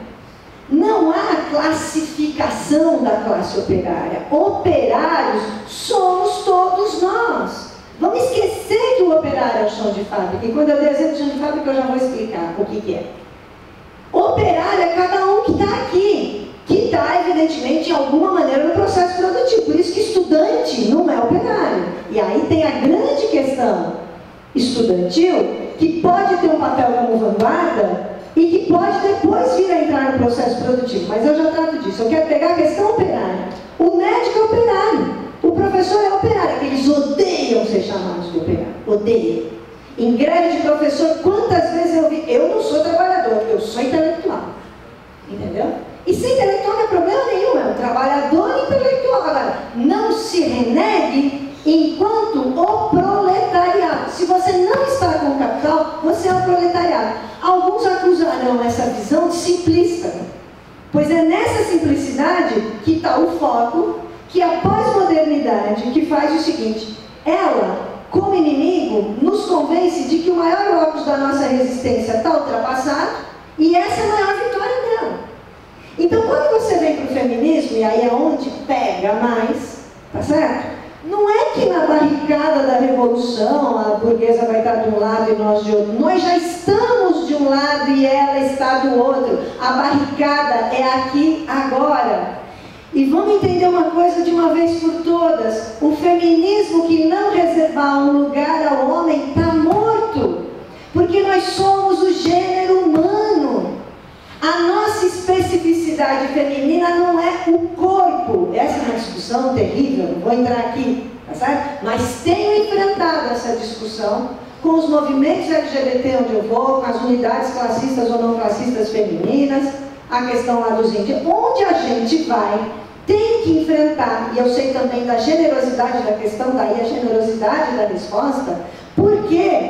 Não há classificação da classe operária. Operários somos todos nós. Vamos esquecer que o operário é o chão de fábrica. E quando eu dei exemplo de chão de fábrica, eu já vou explicar o que, que é. Operário é cada um que está aqui, que está, evidentemente, de alguma maneira no processo produtivo. Por isso que estudante não é operário. E aí tem a grande questão estudantil, que pode ter um papel como vanguarda e que pode depois vir a entrar no processo produtivo. Mas eu já trato disso. Eu quero pegar a questão operária. O médico é operário. O professor é operário. Eles odeiam ser chamados de operário. Odeiam. Em greve de professor, quantas vezes eu vi? Eu não sou trabalhador, eu sou intelectual. Entendeu? E ser intelectual não é problema nenhum. É um trabalhador intelectual. Agora, não se renegue enquanto o proletariado. Se você não está com o capital, você é o proletariado. Alguns acusarão essa visão de simplista, pois é nessa simplicidade que está o foco, que a pós-modernidade, que faz o seguinte: ela, como inimigo, nos convence de que o maior locus da nossa resistência está ultrapassado, e essa é a maior vitória dela. Então, quando você vem para o feminismo, e aí é onde pega mais, tá certo? Não é que na barricada da revolução a burguesa vai estar de um lado e nós de outro. Nós já estamos de um lado e ela está do outro. A barricada é aqui agora. E vamos entender uma coisa de uma vez por todas. O feminismo que não reservar um lugar ao homem está morto. Porque nós somos o gênero humano. A nossa especificidade feminina não é o corpo. Essa é uma discussão terrível, não vou entrar aqui, tá certo? Mas tenho enfrentado essa discussão com os movimentos L G B T onde eu vou, com as unidades classistas ou não classistas femininas, a questão lá dos índios. Onde a gente vai, tem que enfrentar, e eu sei também da generosidade da questão, daí a generosidade da resposta, porque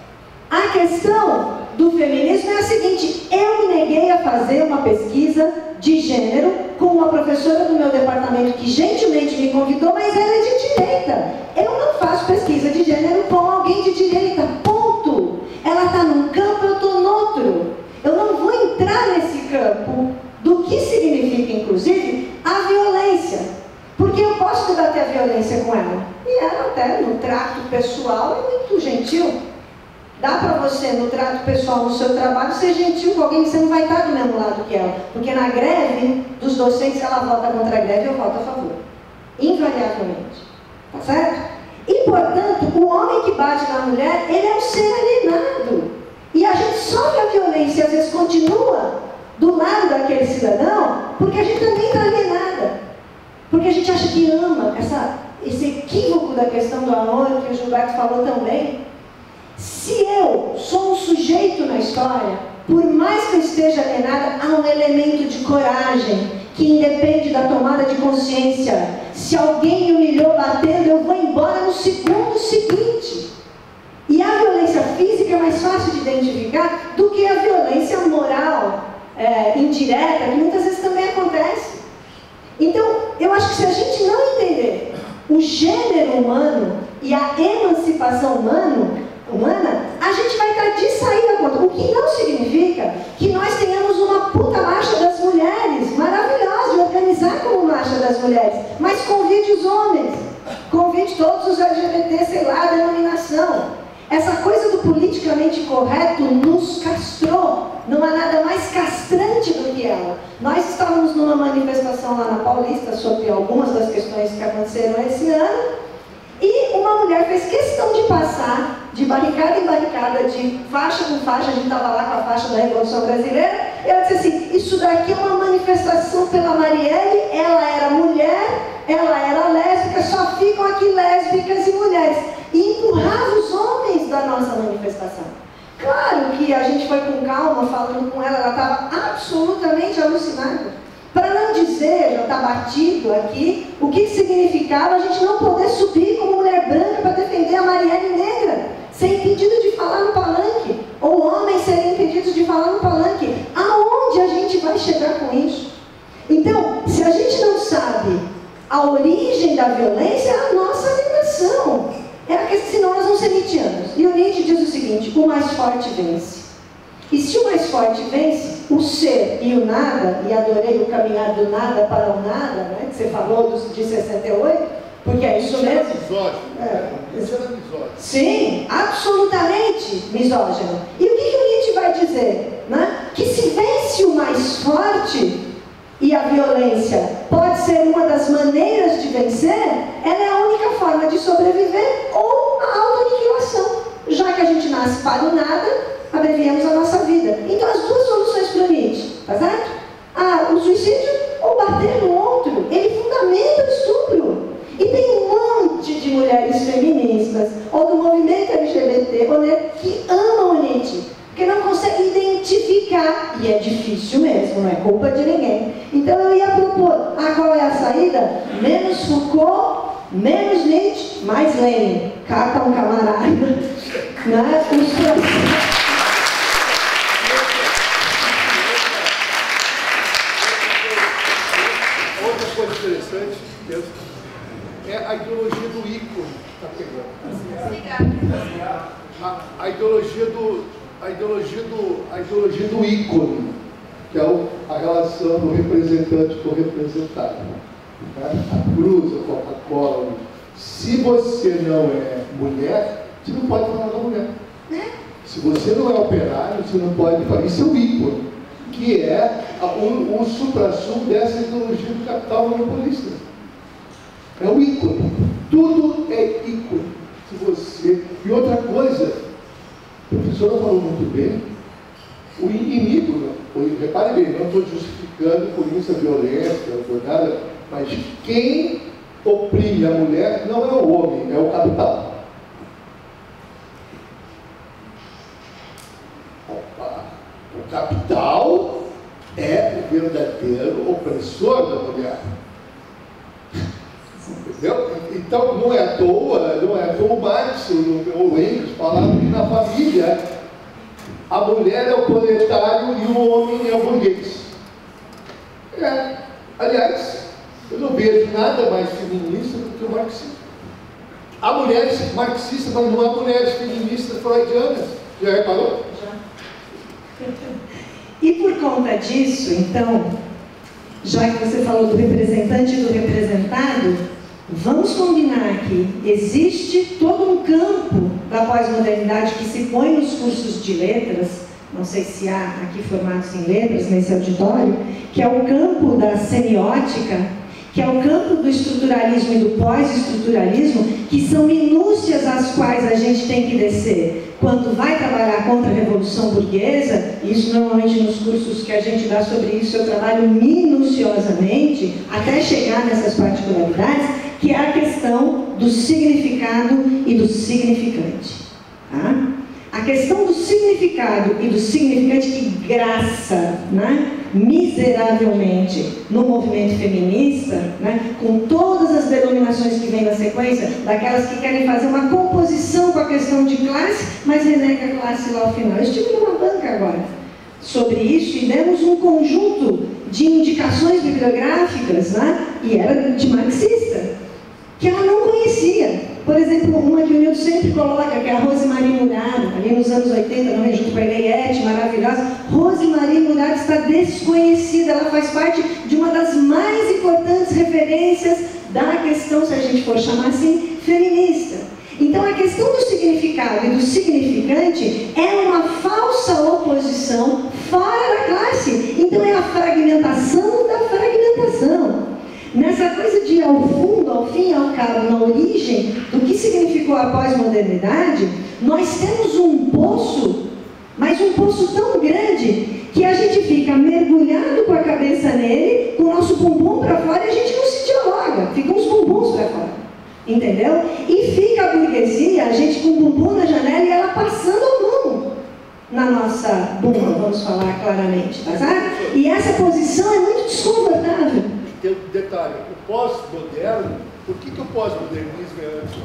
a questão do feminismo é a seguinte: eu me neguei a fazer uma pesquisa de gênero com uma professora do meu departamento que gentilmente me convidou, mas ela é de direita. Eu não faço pesquisa de gênero com alguém de direita, ponto. Ela está num campo, eu estou no outro. Eu não vou entrar nesse campo do que significa, inclusive, a violência. Porque eu posso debater a violência com ela. E ela até, no trato pessoal, é muito gentil. Dá para você, no trato pessoal, no seu trabalho, ser gentil com alguém que você não vai estar do mesmo lado que ela. Porque na greve dos docentes, ela vota contra a greve, eu voto a favor. Invariavelmente. Tá certo? E, portanto, o homem que bate na mulher, ele é um ser alienado. E a gente sofre a violência e às vezes continua do lado daquele cidadão, porque a gente também está alienada. Porque a gente acha que ama. Essa, esse equívoco da questão do amor, que o Gilberto falou também. Se eu sou um sujeito na história, por mais que eu esteja alienada, há um elemento de coragem que independe da tomada de consciência. Se alguém me humilhou batendo, eu vou embora no segundo seguinte. E a violência física é mais fácil de identificar do que a violência moral, é, indireta, que muitas vezes também acontece. Então, eu acho que se a gente não entender o gênero humano e a emancipação humana, humana, a gente vai estar de saída contra. O que não significa que nós tenhamos uma puta marcha das mulheres, maravilhosa, de organizar como marcha das mulheres, mas convide os homens, convide todos os L G B T, sei lá, a denominação. Essa coisa do politicamente correto nos castrou. Não há nada mais castrante do que ela. Nós estávamos numa manifestação lá na Paulista sobre algumas das questões que aconteceram esse ano, e uma mulher fez questão de passar de barricada em barricada, de faixa com faixa. A gente estava lá com a faixa da Revolução Brasileira, e ela disse assim: isso daqui é uma manifestação pela Marielle, ela era mulher, ela era lésbica, só ficam aqui lésbicas e mulheres. E empurrava os homens da nossa manifestação. Claro que a gente foi com calma, falando com ela, ela estava absolutamente alucinada. Para não dizer, já está batido aqui, o que significava a gente não poder subir como mulher branca para defender a Marielle negra, ser impedido de falar no palanque, ou homens serem impedidos de falar no palanque. Aonde a gente vai chegar com isso? Então, se a gente não sabe A origem da violência é a nossa negação. É a questão, senão nós vamos ser nietzschianos. E o Nietzsche diz o seguinte: o mais forte vence. E se o mais forte vence, o ser e o nada, e adorei o caminhar do nada para o nada, né, que você falou dos, de sessenta e oito, porque é isso mesmo. É. Sim, absolutamente misógino. E o que, que o Nietzsche vai dizer? Né? Que se vence o mais forte, e a violência pode ser uma das maneiras de vencer, ela é a única forma de sobreviver, ou a autoaniquilação. Já que a gente nasce para o nada, abreviamos a nossa vida. Então, as duas soluções para o Nietzsche, tá certo? Ah, o suicídio ou bater no outro. Ele fundamenta o estupro. E tem um monte de mulheres feministas, ou do movimento L G B T, ou, né, que amam o Nietzsche, porque não conseguem identificar, e é difícil mesmo, não é culpa de ninguém. Então eu ia propor, ah, qual é a saída? Menos Foucault, menos Nietzsche, mais Lenin. Cata um camarada, né? Os interessante é a ideologia do ícone que está pegando. A, a ideologia do a ideologia do a ideologia do ícone, que é o, a relação do representante com o representado. Né? A cruz, a Coca-Cola. Se você não é mulher, você não pode falar da mulher. Se você não é operário, você não pode falar. Isso é o ícone, que é o, o supra-sumo dessa ideologia do capital monopolista. É o ícone. Tudo é ícone. Se você... E outra coisa, a professora falou muito bem, o inimigo, não, repare bem, não estou justificando por isso a violência, não por nada, mas quem oprime a mulher não é o homem, é o capital. O capital é o verdadeiro opressor da mulher. Entendeu? Então, não é à toa, não é à toa o Marx ou o Engels falaram que na família a mulher é o proletário e o homem é o burguês. É. Aliás, eu não vejo nada mais feminista do que o marxismo. Há mulheres marxistas, mas não há mulheres feministas freudianas. Já reparou? Já. E por conta disso, então, já que você falou do representante e do representado, vamos combinar que existe todo um campo da pós-modernidade que se põe nos cursos de letras, não sei se há aqui formados em letras nesse auditório, que é o campo da semiótica, que é o campo do estruturalismo e do pós-estruturalismo, que são minúcias às quais a gente tem que descer. Quando vai trabalhar contra a Revolução Burguesa, e isso normalmente nos cursos que a gente dá sobre isso, eu trabalho minuciosamente, até chegar nessas particularidades, que é a questão do significado e do significante. Tá? A questão do significado e do significante que graça, né, miseravelmente no movimento feminista, né, com todas as denominações que vêm na sequência, daquelas que querem fazer uma composição com a questão de classe, mas renega a classe lá ao final. Eu estive numa banca agora sobre isso e demos um conjunto de indicações bibliográficas, né, e era de marxista, que ela não conhecia. Por exemplo, uma que o Nildo sempre coloca, que é a Rosemarie Murado, ali nos anos oitenta, também, junto com a Eliette, maravilhosa. Rosemarie Murado está desconhecida, ela faz parte de uma das mais importantes referências da questão, se a gente for chamar assim, feminista. Então, a questão do significado e do significante é uma falsa oposição fora da classe. Então, é a fragmentação da fragmentação. Nessa coisa de, ao fundo, ao fim, ao cabo, na origem do que significou a pós-modernidade, nós temos um poço, mas um poço tão grande que a gente fica mergulhado com a cabeça nele, com o nosso bumbum para fora e a gente não se dialoga, ficam os bumbuns para fora, entendeu? E fica a burguesia, a gente com o bumbum na janela e ela passando a mão na nossa bunda, vamos falar claramente, tá certo? E essa posição é muito desconfortável. Tem um detalhe, o pós-moderno, por que, que o pós-modernismo é antes?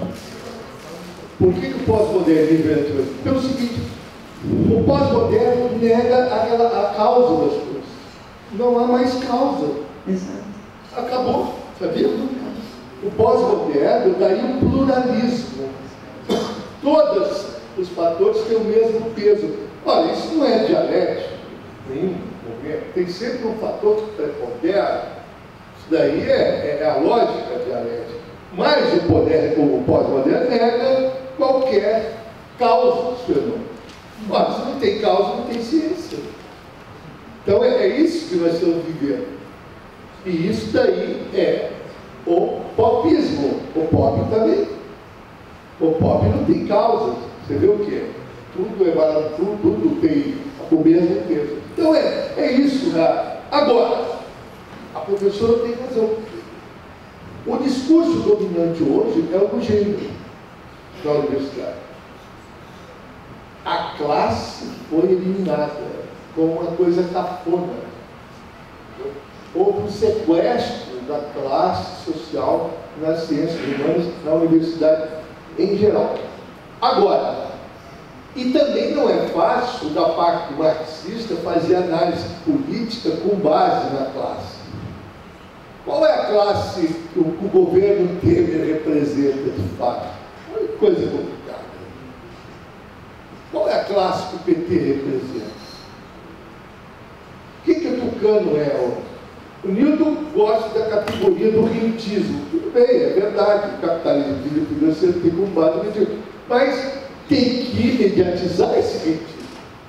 Por que, que o pós-modernismo é antes? Pelo seguinte, o pós-moderno nega aquela, a causa das coisas. Não há mais causa. Exato. Acabou, sabia? O pós-moderno daria um pluralismo. Todos os fatores têm o mesmo peso. Olha, isso não é dialético, nenhum momento. Tem sempre um fator que prepondera. Isso daí é, é a lógica dialética. Mas o, poder, o pós-moderno nega qualquer causa dos fenômenos. Olha, se não tem causa, não tem ciência. Então é, é isso que nós estamos vivendo. E isso daí é o popismo. O pop também. O pop não tem causa. Você vê o quê? Tudo é barato, tudo, tudo tem o mesmo peso. Então é, é isso. Né? Agora, a professora tem razão. O discurso dominante hoje é o do gênero da universidade. A classe foi eliminada como uma coisa cafona. Houve um sequestro da classe social nas ciências humanas, na universidade em geral. Agora, e também não é fácil da parte marxista fazer análise política com base na classe. Qual é a classe que o, que o governo Temer representa de fato? Olha que coisa complicada. Qual é a classe que o P T representa? O que, que o Tucano é hoje? O Newton gosta da categoria do rentismo. Tudo bem, é verdade, o capitalismo financeiro tem como base o rentismo. Mas tem que mediatizar esse rentismo.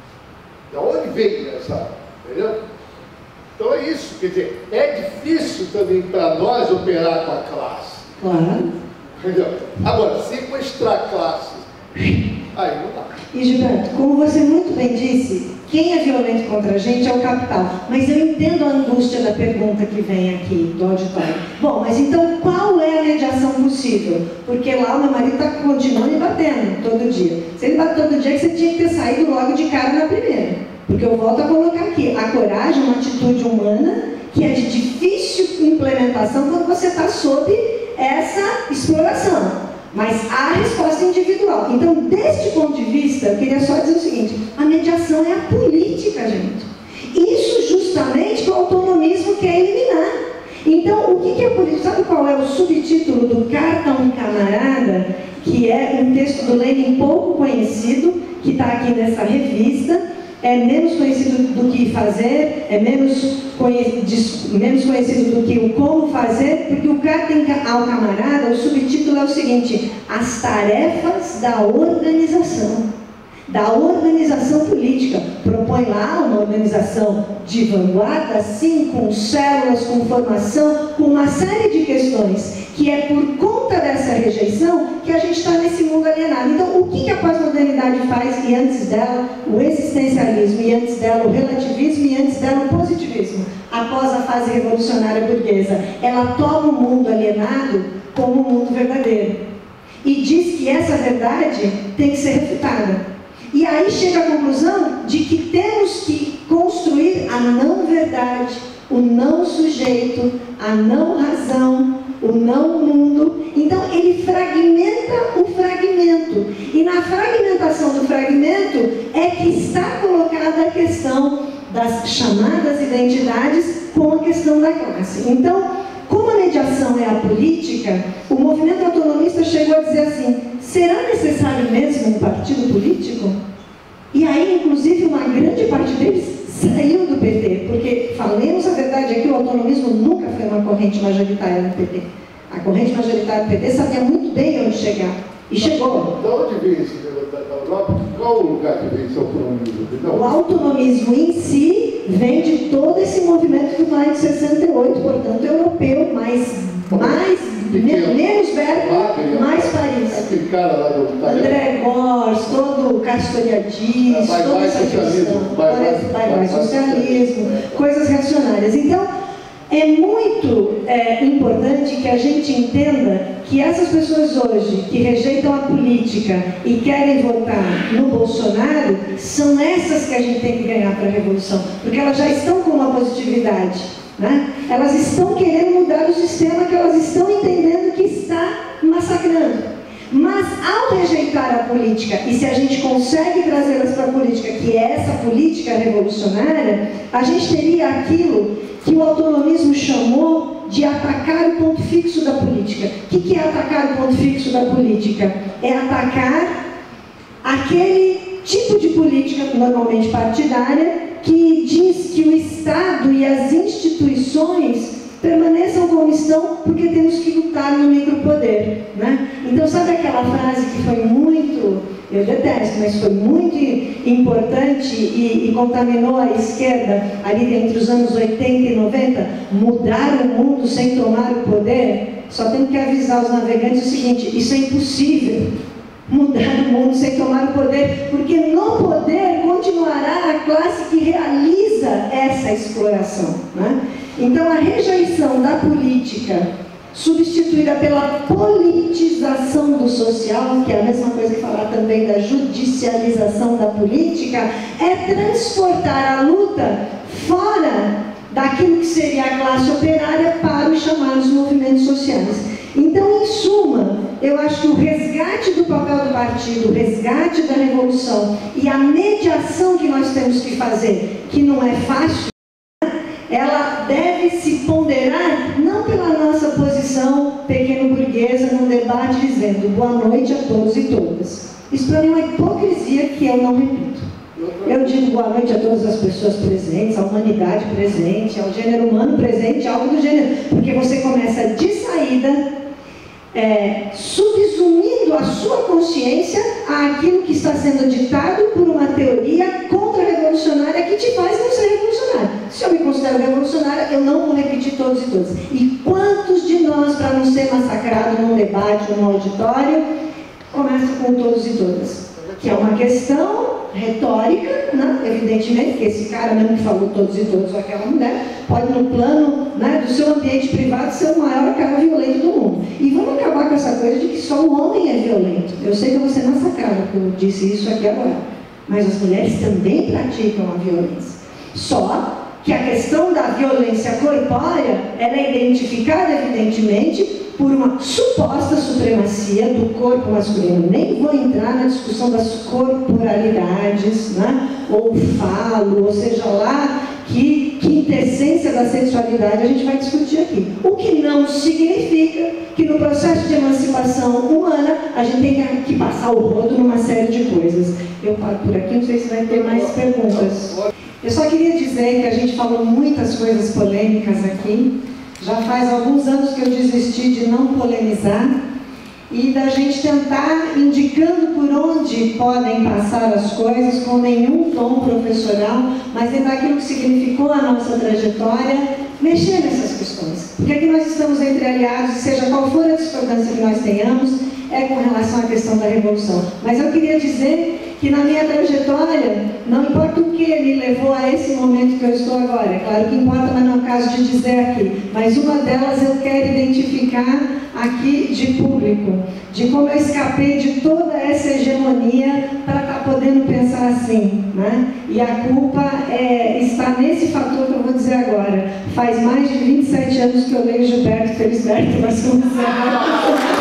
De onde vem essa? Entendeu? Então é isso, quer dizer, é difícil também para nós operar com a classe. Claro. Entendeu? Agora, sequestrar classes, aí não dá. E Gilberto, como você muito bem disse, quem é violento contra a gente é o capital. Mas eu entendo a angústia da pergunta que vem aqui do auditório. Bom, mas então qual é a mediação possível? Porque lá o meu marido está continuando e batendo todo dia. Se ele bate todo dia, é que você tinha que ter saído logo de cara na primeira. Porque eu volto a colocar aqui, a coragem é uma atitude humana que é de difícil implementação quando você está sob essa exploração. Mas há resposta individual. Então, deste ponto de vista, eu queria só dizer o seguinte, a mediação é a política, gente. Isso justamente que o autonomismo quer eliminar. Então, o que é política? Sabe qual é o subtítulo do Carta a um Camarada, que é um texto do Lenin pouco conhecido, que está aqui nessa revista, é menos conhecido do que fazer, é menos, conhe menos conhecido do que o como fazer, porque o Carta ao Camarada, o subtítulo é o seguinte, as tarefas da organização, da organização política. Propõe lá uma organização de vanguarda, sim, com células, com formação, com uma série de questões, que é por conta dessa rejeição que a gente está nesse mundo alienado. Então, o que a pós-modernidade faz, e antes dela o existencialismo, e antes dela o relativismo, e antes dela o positivismo, após a fase revolucionária burguesa? Ela toma o mundo alienado como o mundo verdadeiro e diz que essa verdade tem que ser refutada. E aí chega à conclusão de que temos que construir a não-verdade, o não-sujeito, a não-razão, o não-mundo. Então, ele fragmenta o fragmento. E na fragmentação do fragmento é que está colocada a questão das chamadas identidades com a questão da classe. Então, como a mediação é a política, o movimento autonomista chegou a dizer assim, será necessário mesmo um partido político? E aí, inclusive, uma grande parte deles saiu do P T, porque, falemos a verdade aqui, o autonomismo nunca foi uma corrente majoritária no P T. A corrente majoritária do P T sabia muito bem onde chegar, e chegou. De onde veio esse da Europa? Qual o lugar que veio esse autonomismo? Não. O autonomismo em si vem de todo esse movimento do maio de sessenta e oito, portanto, europeu, mais, mais me, menos Berkeley, mais Paris. Aquele cara lá do André Gors, todo o Castoriadis, é, toda essa questão, vai socialismo, coisas reacionárias. Então, é muito é, importante que a gente entenda que essas pessoas hoje que rejeitam a política e querem votar no Bolsonaro, são essas que a gente tem que ganhar para a revolução, porque elas já estão com uma positividade, né? Elas estão querendo mudar o sistema que elas estão entendendo que está massacrando. Mas ao rejeitar a política, e se a gente consegue trazê-las para a política, que é essa política revolucionária, a gente teria aquilo que o autonomismo chamou de atacar o ponto fixo da política. O que, que é atacar o ponto fixo da política? É atacar aquele tipo de política, normalmente partidária, que diz que o Estado e as instituições permaneçam como estão porque temos que lutar no micropoder, né? Então, sabe aquela frase que foi muito, eu detesto, mas foi muito importante e, e contaminou a esquerda ali entre os anos oitenta e noventa? Mudar o mundo sem tomar o poder? Só tenho que avisar os navegantes o seguinte: isso é impossível. Mudar o mundo sem tomar o poder, porque no poder continuará a classe que realiza essa exploração, né? Então, a rejeição da política, substituída pela politização do social, que é a mesma coisa que falar também da judicialização da política, é transportar a luta fora daquilo que seria a classe operária para os chamados movimentos sociais. Então, em suma, eu acho que o resgate do papel do partido, o resgate da revolução e a mediação que nós temos que fazer, que não é fácil, ela deve se ponderar não pela nossa posição pequeno-burguesa num debate dizendo boa noite a todos e todas. Isso para mim é uma hipocrisia que eu não repito. Eu digo boa noite a todas as pessoas presentes, à humanidade presente, ao gênero humano presente, algo do gênero, porque você começa de saída É, subsumindo a sua consciência àquilo que está sendo ditado por uma teoria contra-revolucionária que te faz não ser revolucionário. Se eu me considero revolucionária, eu não vou repetir todos e todas. E quantos de nós, para não ser massacrado num debate, num auditório, começa com todos e todas? Que é uma questão retórica, né? Evidentemente, que esse cara mesmo que falou todos e todos, ou aquela mulher, pode no plano, né, do seu ambiente privado ser o maior cara violento do mundo. E vamos acabar com essa coisa de que só o homem é violento. Eu sei que eu vou ser massacrada porque eu disse isso aqui agora, mas as mulheres também praticam a violência. Só que a questão da violência corpórea, ela é identificada, evidentemente, por uma suposta supremacia do corpo masculino. Nem vou entrar na discussão das corporalidades, né? Ou falo, ou seja lá, que quintessência da sexualidade a gente vai discutir aqui. O que não significa que no processo de emancipação humana a gente tem que passar o rodo numa série de coisas. Eu paro por aqui, não sei se vai ter mais perguntas. Eu só queria dizer que a gente falou muitas coisas polêmicas aqui. Já faz alguns anos que eu desisti de não polemizar e da gente tentar, indicando por onde podem passar as coisas, com nenhum tom professoral, mas dentro daquilo que significou a nossa trajetória, mexer nessas questões. Porque aqui nós estamos entre aliados, e seja qual for a discordância que nós tenhamos, é com relação à questão da revolução. Mas eu queria dizer que na minha trajetória, não importa o que me levou a esse momento que eu estou agora, é claro que importa, mas não é o caso de dizer aqui, mas uma delas eu quero identificar aqui de público, de como eu escapei de toda essa hegemonia para estar podendo pensar assim, né? E a culpa é, está nesse fator que eu vou dizer agora. Faz mais de vinte e sete anos que eu leio Gilberto Felisberto, mas vamos dizer agora.